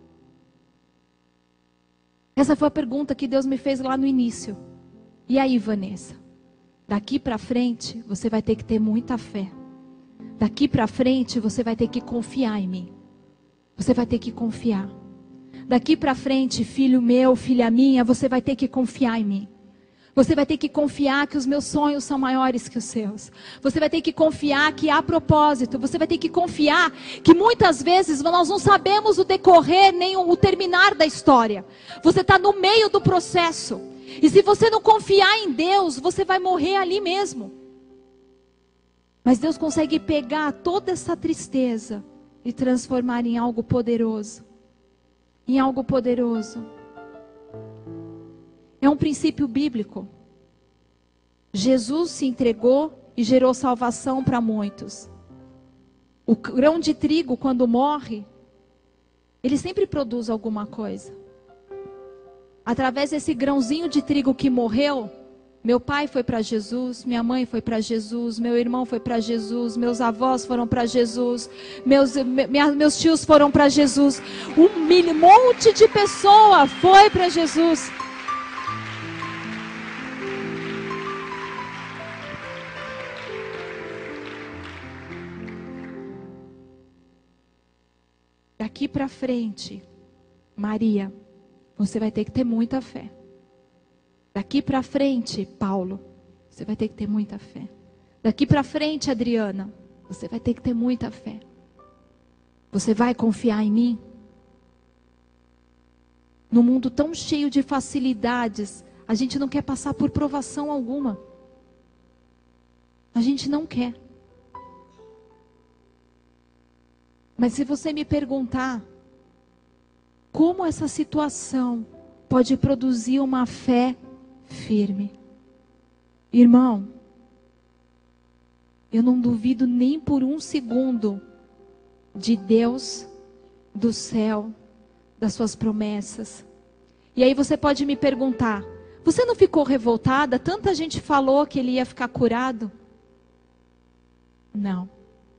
Essa foi a pergunta que Deus me fez lá no início. E aí, Vanessa? Daqui para frente, você vai ter que ter muita fé. Daqui para frente, você vai ter que confiar em mim. Você vai ter que confiar. Daqui para frente, filho meu, filha minha, você vai ter que confiar em mim. Você vai ter que confiar que os meus sonhos são maiores que os seus. Você vai ter que confiar que há propósito. Você vai ter que confiar que muitas vezes nós não sabemos o decorrer nem o terminar da história. Você está no meio do processo. E se você não confiar em Deus, você vai morrer ali mesmo. Mas Deus consegue pegar toda essa tristeza e transformar em algo poderoso. Em algo poderoso. É um princípio bíblico. Jesus se entregou e gerou salvação para muitos. O grão de trigo, quando morre, ele sempre produz alguma coisa. Através desse grãozinho de trigo que morreu, meu pai foi para Jesus, minha mãe foi para Jesus, meu irmão foi para Jesus, meus avós foram para Jesus, meus tios foram para Jesus. Um monte de pessoa foi para Jesus. Daqui para frente, Maria, você vai ter que ter muita fé. Daqui para frente, Paulo, você vai ter que ter muita fé. Daqui para frente, Adriana, você vai ter que ter muita fé. Você vai confiar em mim? No mundo tão cheio de facilidades, a gente não quer passar por provação alguma. A gente não quer. Mas se você me perguntar, como essa situação pode produzir uma fé firme? Irmão, eu não duvido nem por um segundo de Deus, do céu, das suas promessas. E aí você pode me perguntar, você não ficou revoltada? Tanta gente falou que ele ia ficar curado. Não.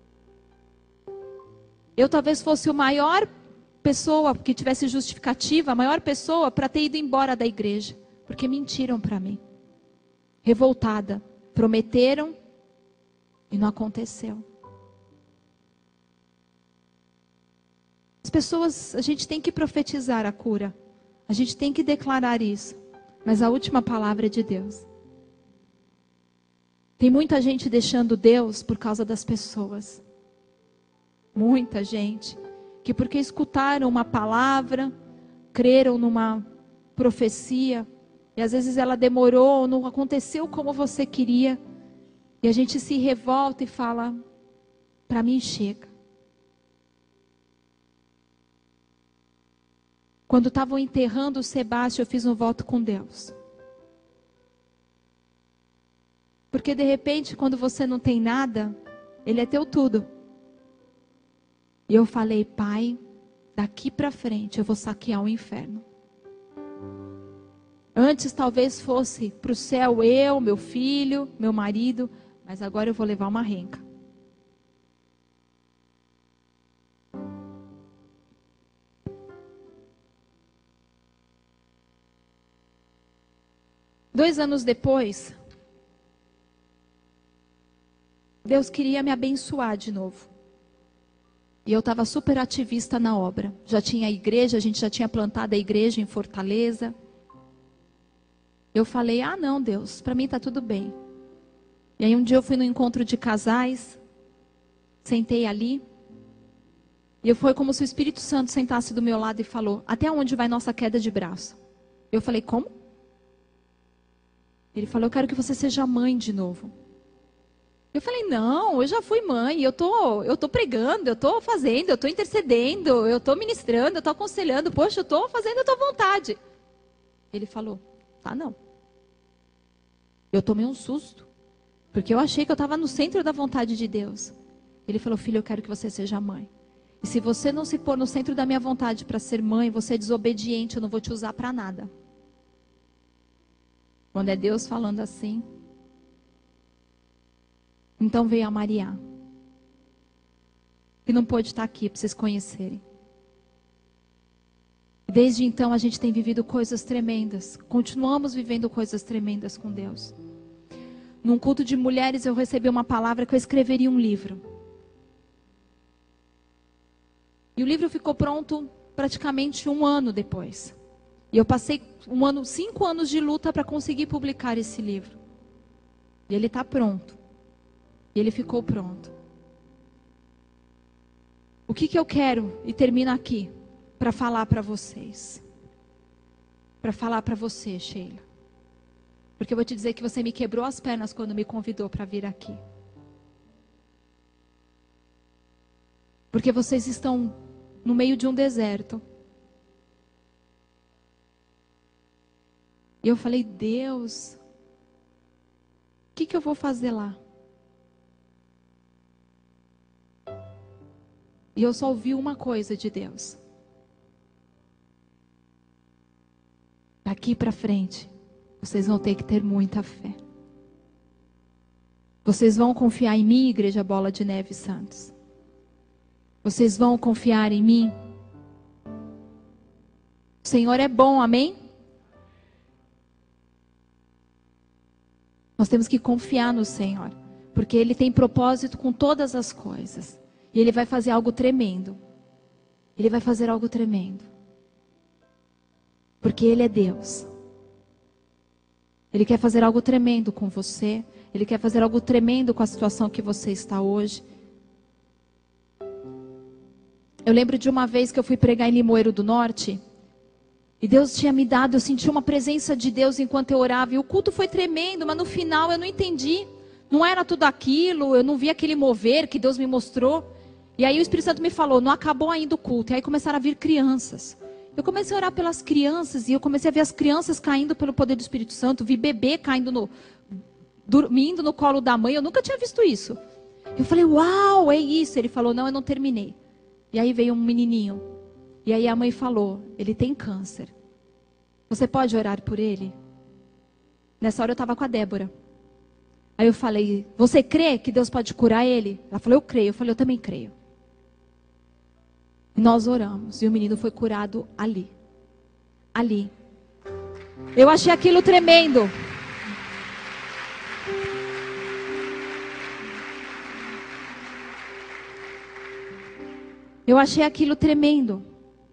Eu talvez fosse a maior pessoa que tivesse justificativa, a maior pessoa para ter ido embora da igreja. Porque mentiram para mim. revoltada. Prometeram e não aconteceu. As pessoas, a gente tem que profetizar a cura. A gente tem que declarar isso. Mas a última palavra é de Deus. Tem muita gente deixando Deus por causa das pessoas. Muita gente. Que porque escutaram uma palavra, creram numa profecia, e às vezes ela demorou, não aconteceu como você queria, e a gente se revolta e fala, para mim chega. Quando estavam enterrando o Sebastião, eu fiz um voto com Deus. Porque de repente, quando você não tem nada, Ele é teu tudo. E eu falei, Pai, daqui para frente eu vou saquear o inferno. Antes talvez fosse para o céu eu, meu filho, meu marido, mas agora eu vou levar uma renca. Dois anos depois, Deus queria me abençoar de novo. E eu estava super ativista na obra. Já tinha igreja, a gente já tinha plantado a igreja em Fortaleza. Eu falei, não Deus, para mim está tudo bem. E aí um dia eu fui no encontro de casais, sentei ali. E foi como se o Espírito Santo sentasse do meu lado e falou, até onde vai nossa queda de braço? Eu falei, como? Ele falou, eu quero que você seja mãe de novo. Eu falei, não, eu já fui mãe, eu tô pregando, eu tô fazendo, eu tô intercedendo, eu tô ministrando, eu tô aconselhando, poxa, eu tô fazendo a tua vontade. Ele falou, tá não. Eu tomei um susto, porque eu achei que eu estava no centro da vontade de Deus. Ele falou, filho, eu quero que você seja mãe. E se você não se pôr no centro da minha vontade para ser mãe, você é desobediente, eu não vou te usar para nada. Quando é Deus falando assim. Então veio a Maria, que não pôde estar aqui para vocês conhecerem. Desde então a gente tem vivido coisas tremendas. Continuamos vivendo coisas tremendas com Deus. Num culto de mulheres eu recebi uma palavra que eu escreveria um livro. E o livro ficou pronto praticamente 1 ano depois. E eu passei 5 anos de luta para conseguir publicar esse livro. E ele está pronto. E ele ficou pronto. O que eu quero, e termino aqui, para falar para vocês. Para falar para você, Sheila. Porque eu vou te dizer que você me quebrou as pernas quando me convidou para vir aqui. Porque vocês estão no meio de um deserto. E eu falei, Deus, o que eu vou fazer lá? E eu só ouvi uma coisa de Deus. Daqui para frente, vocês vão ter que ter muita fé. Vocês vão confiar em mim, Igreja Bola de Neve Santos. Vocês vão confiar em mim. O Senhor é bom, amém? Nós temos que confiar no Senhor, porque Ele tem propósito com todas as coisas. E Ele vai fazer algo tremendo. Ele vai fazer algo tremendo. Porque Ele é Deus. Ele quer fazer algo tremendo com você. Ele quer fazer algo tremendo com a situação que você está hoje. Eu lembro de uma vez que eu fui pregar em Limoeiro do Norte. E Deus tinha me dado, eu senti uma presença de Deus enquanto eu orava. E o culto foi tremendo, mas no final eu não entendi. Não era tudo aquilo, eu não vi aquele mover que Deus me mostrou. E aí o Espírito Santo me falou, não acabou ainda o culto. E aí começaram a vir crianças. Eu comecei a orar pelas crianças e eu comecei a ver as crianças caindo pelo poder do Espírito Santo. Vi bebê caindo dormindo no colo da mãe. Eu nunca tinha visto isso. Eu falei, uau, é isso. Ele falou, não, eu não terminei. E aí veio um menininho. E aí a mãe falou, ele tem câncer. Você pode orar por ele? Nessa hora eu estava com a Débora. Aí eu falei, você crê que Deus pode curar ele? Ela falou, eu creio. Eu falei, eu também creio. E nós oramos. E o menino foi curado ali. Ali. Eu achei aquilo tremendo. Eu achei aquilo tremendo.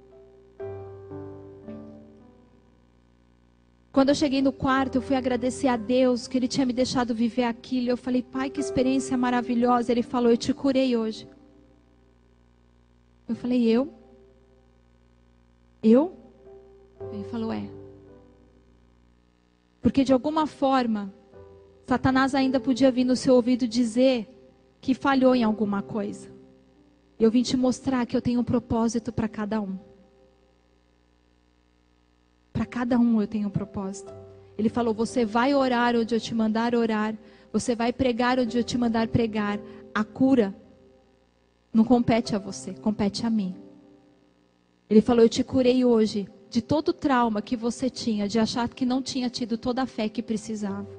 Quando eu cheguei no quarto, eu fui agradecer a Deus que Ele tinha me deixado viver aquilo. Eu falei, Pai, que experiência maravilhosa. Ele falou, eu te curei hoje. Eu falei, eu? Eu? Ele falou, é. Porque de alguma forma, Satanás ainda podia vir no seu ouvido dizer que falhou em alguma coisa. Eu vim te mostrar que eu tenho um propósito para cada um. Para cada um eu tenho um propósito. Ele falou, você vai orar onde eu te mandar orar. Você vai pregar onde eu te mandar pregar. A cura não compete a você, compete a mim. Ele falou, eu te curei hoje de todo o trauma que você tinha, de achar que não tinha tido toda a fé que precisava.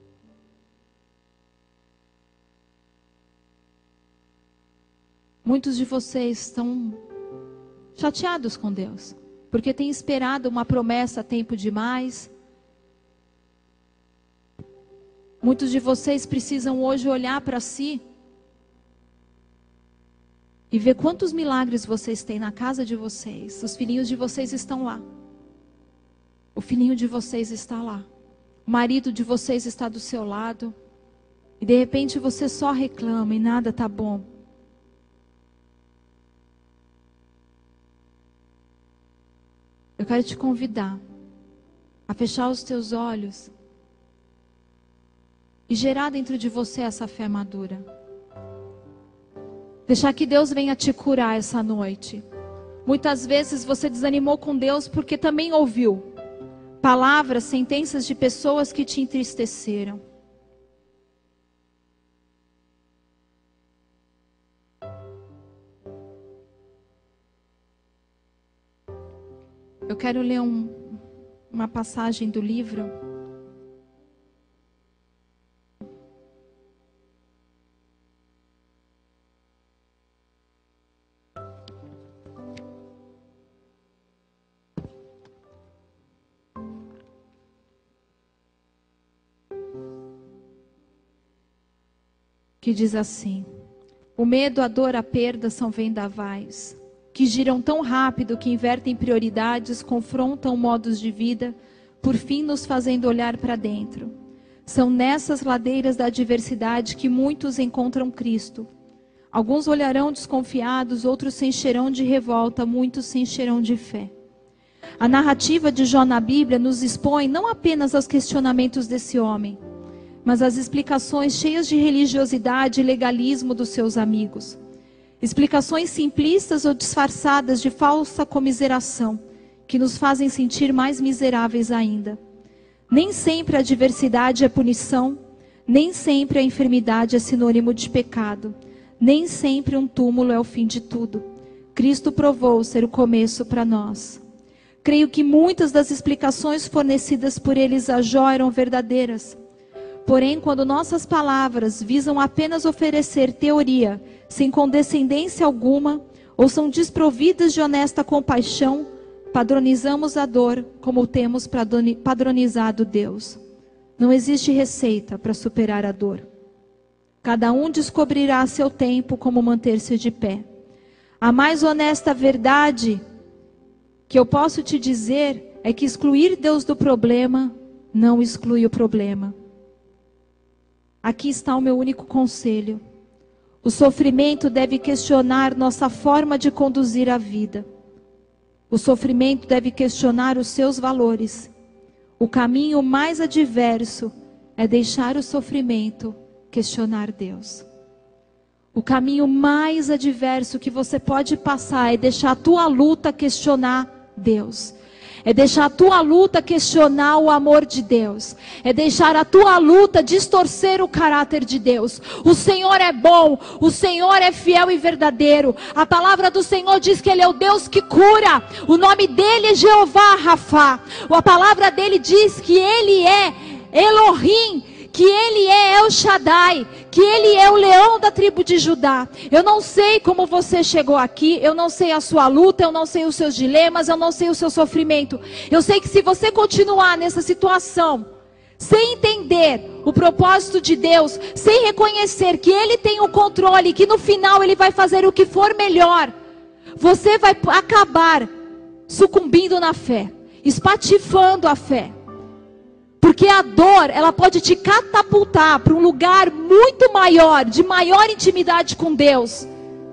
Muitos de vocês estão chateados com Deus, porque têm esperado uma promessa a tempo demais. Muitos de vocês precisam hoje olhar para si e ver quantos milagres vocês têm na casa de vocês. Os filhinhos de vocês estão lá. O filhinho de vocês está lá. O marido de vocês está do seu lado. E de repente você só reclama e nada está bom. Eu quero te convidar a fechar os teus olhos e gerar dentro de você essa fé madura. Deixar que Deus venha te curar essa noite. Muitas vezes você desanimou com Deus porque também ouviu palavras, sentenças de pessoas que te entristeceram. Eu quero ler uma passagem do livro. Que diz assim: o medo, a dor, a perda são vendavais que giram tão rápido que invertem prioridades, confrontam modos de vida, por fim nos fazendo olhar para dentro. São nessas ladeiras da adversidade que muitos encontram Cristo. Alguns olharão desconfiados, outros se encherão de revolta, muitos se encherão de fé. A narrativa de Jó na Bíblia nos expõe não apenas aos questionamentos desse homem, mas às explicações cheias de religiosidade e legalismo dos seus amigos. Explicações simplistas ou disfarçadas de falsa comiseração, que nos fazem sentir mais miseráveis ainda. Nem sempre a adversidade é punição, nem sempre a enfermidade é sinônimo de pecado, nem sempre um túmulo é o fim de tudo. Cristo provou ser o começo para nós. Creio que muitas das explicações fornecidas por eles a Jó eram verdadeiras. Porém, quando nossas palavras visam apenas oferecer teoria, sem condescendência alguma, ou são desprovidas de honesta compaixão, padronizamos a dor como temos padronizado Deus. Não existe receita para superar a dor. Cada um descobrirá a seu tempo como manter-se de pé. A mais honesta verdade que eu posso te dizer é que excluir Deus do problema não exclui o problema. Aqui está o meu único conselho. O sofrimento deve questionar nossa forma de conduzir a vida. O sofrimento deve questionar os seus valores. O caminho mais adverso é deixar o sofrimento questionar Deus. O caminho mais adverso que você pode passar é deixar a tua luta questionar Deus. É deixar a tua luta questionar o amor de Deus. É deixar a tua luta distorcer o caráter de Deus. O Senhor é bom, o Senhor é fiel e verdadeiro. A palavra do Senhor diz que Ele é o Deus que cura. O nome dEle é Jeová Rafá. A palavra dEle diz que Ele é Elohim, que Ele é El Shaddai, que Ele é o leão da tribo de Judá. Eu não sei como você chegou aqui, eu não sei a sua luta, eu não sei os seus dilemas, eu não sei o seu sofrimento. Eu sei que se você continuar nessa situação, sem entender o propósito de Deus, sem reconhecer que Ele tem o controle, que no final Ele vai fazer o que for melhor, você vai acabar sucumbindo na fé, espatifando a fé. Porque a dor, ela pode te catapultar para um lugar muito maior, de maior intimidade com Deus.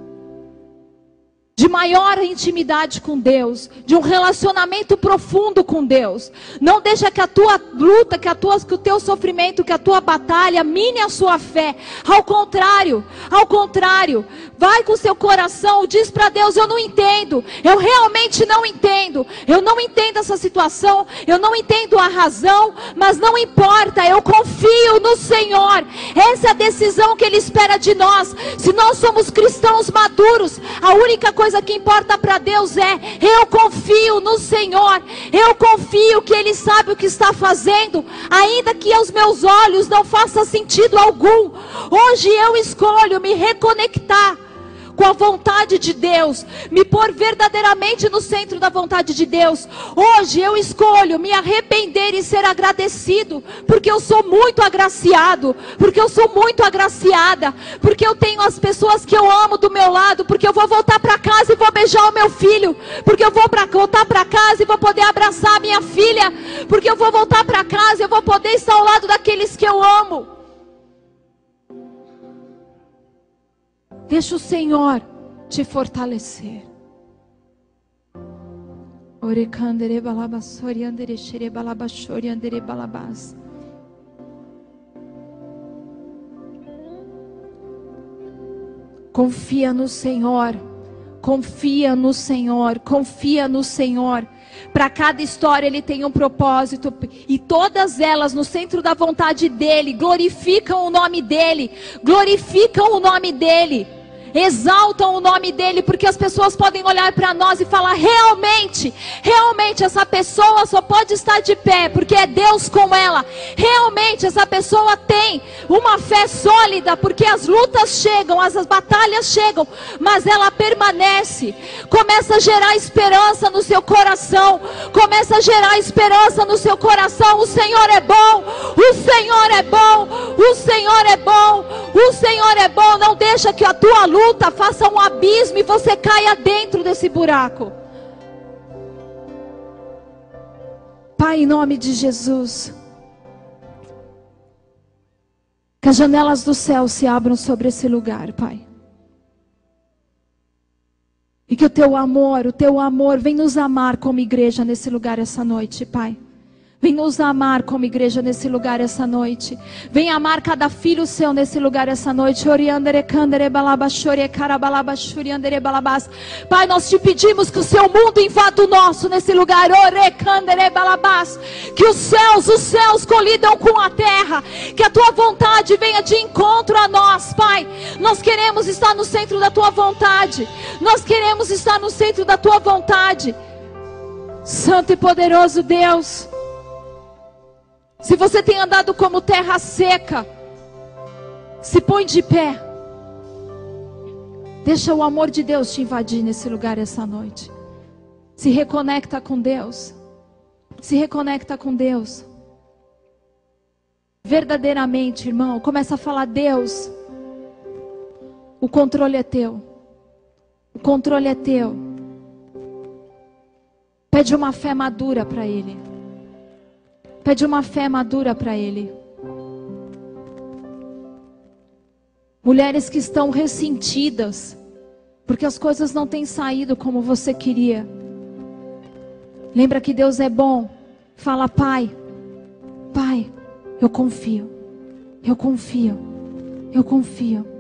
De maior intimidade com Deus, de um relacionamento profundo com Deus. Não deixa que a tua luta, que o teu sofrimento, que a tua batalha mine a sua fé. Ao contrário, vai com o seu coração, diz para Deus: eu não entendo, eu realmente não entendo, eu não entendo essa situação, eu não entendo a razão, mas não importa, eu confio no Senhor. Essa é a decisão que Ele espera de nós. Se nós somos cristãos maduros, a única coisa que importa para Deus é: eu confio no Senhor, eu confio que Ele sabe o que está fazendo, ainda que aos meus olhos não faça sentido algum. Hoje eu escolho me reconectar com a vontade de Deus, me pôr verdadeiramente no centro da vontade de Deus. Hoje eu escolho me arrepender e ser agradecido, porque eu sou muito agraciado, porque eu sou muito agraciada, porque eu tenho as pessoas que eu amo do meu lado, porque eu vou voltar para casa e vou beijar o meu filho, porque eu vou voltar para casa e vou poder abraçar a minha filha, porque eu vou voltar para casa e eu vou poder estar ao lado daqueles que eu amo. Deixa o Senhor te fortalecer. Confia no Senhor. Confia no Senhor. Confia no Senhor. Para cada história Ele tem um propósito, e todas elas no centro da vontade dEle glorificam o nome dEle, glorificam o nome dEle, exaltam o nome dEle, porque as pessoas podem olhar para nós e falar: realmente essa pessoa só pode estar de pé porque é Deus com ela. Realmente essa pessoa tem uma fé sólida, porque as lutas chegam, as batalhas chegam, mas ela permanece. Começa a gerar esperança no seu coração, começa a gerar esperança no seu coração. O Senhor é bom, o Senhor é bom, o Senhor é bom, o Senhor é bom. Não deixa que a tua luta faça um abismo e você caia dentro desse buraco. Pai, em nome de Jesus, que as janelas do céu se abram sobre esse lugar, Pai. E que o teu amor vem nos amar como igreja nesse lugar essa noite, Pai. Vem nos amar como igreja nesse lugar essa noite. Vem amar cada filho seu nesse lugar essa noite. Pai, nós te pedimos que o seu mundo invada o nosso nesse lugar. Que os céus colidam com a terra. Que a tua vontade venha de encontro a nós, Pai. Nós queremos estar no centro da tua vontade. Nós queremos estar no centro da tua vontade. Santo e poderoso Deus, se você tem andado como terra seca, se põe de pé. Deixa o amor de Deus te invadir nesse lugar essa noite. Se reconecta com Deus. Se reconecta com Deus. Verdadeiramente, irmão, começa a falar: Deus, o controle é teu. O controle é teu. Pede uma fé madura para Ele. Pede uma fé madura para Ele. Mulheres que estão ressentidas, porque as coisas não têm saído como você queria. Lembra que Deus é bom. Fala: Pai, eu confio. Eu confio. Eu confio.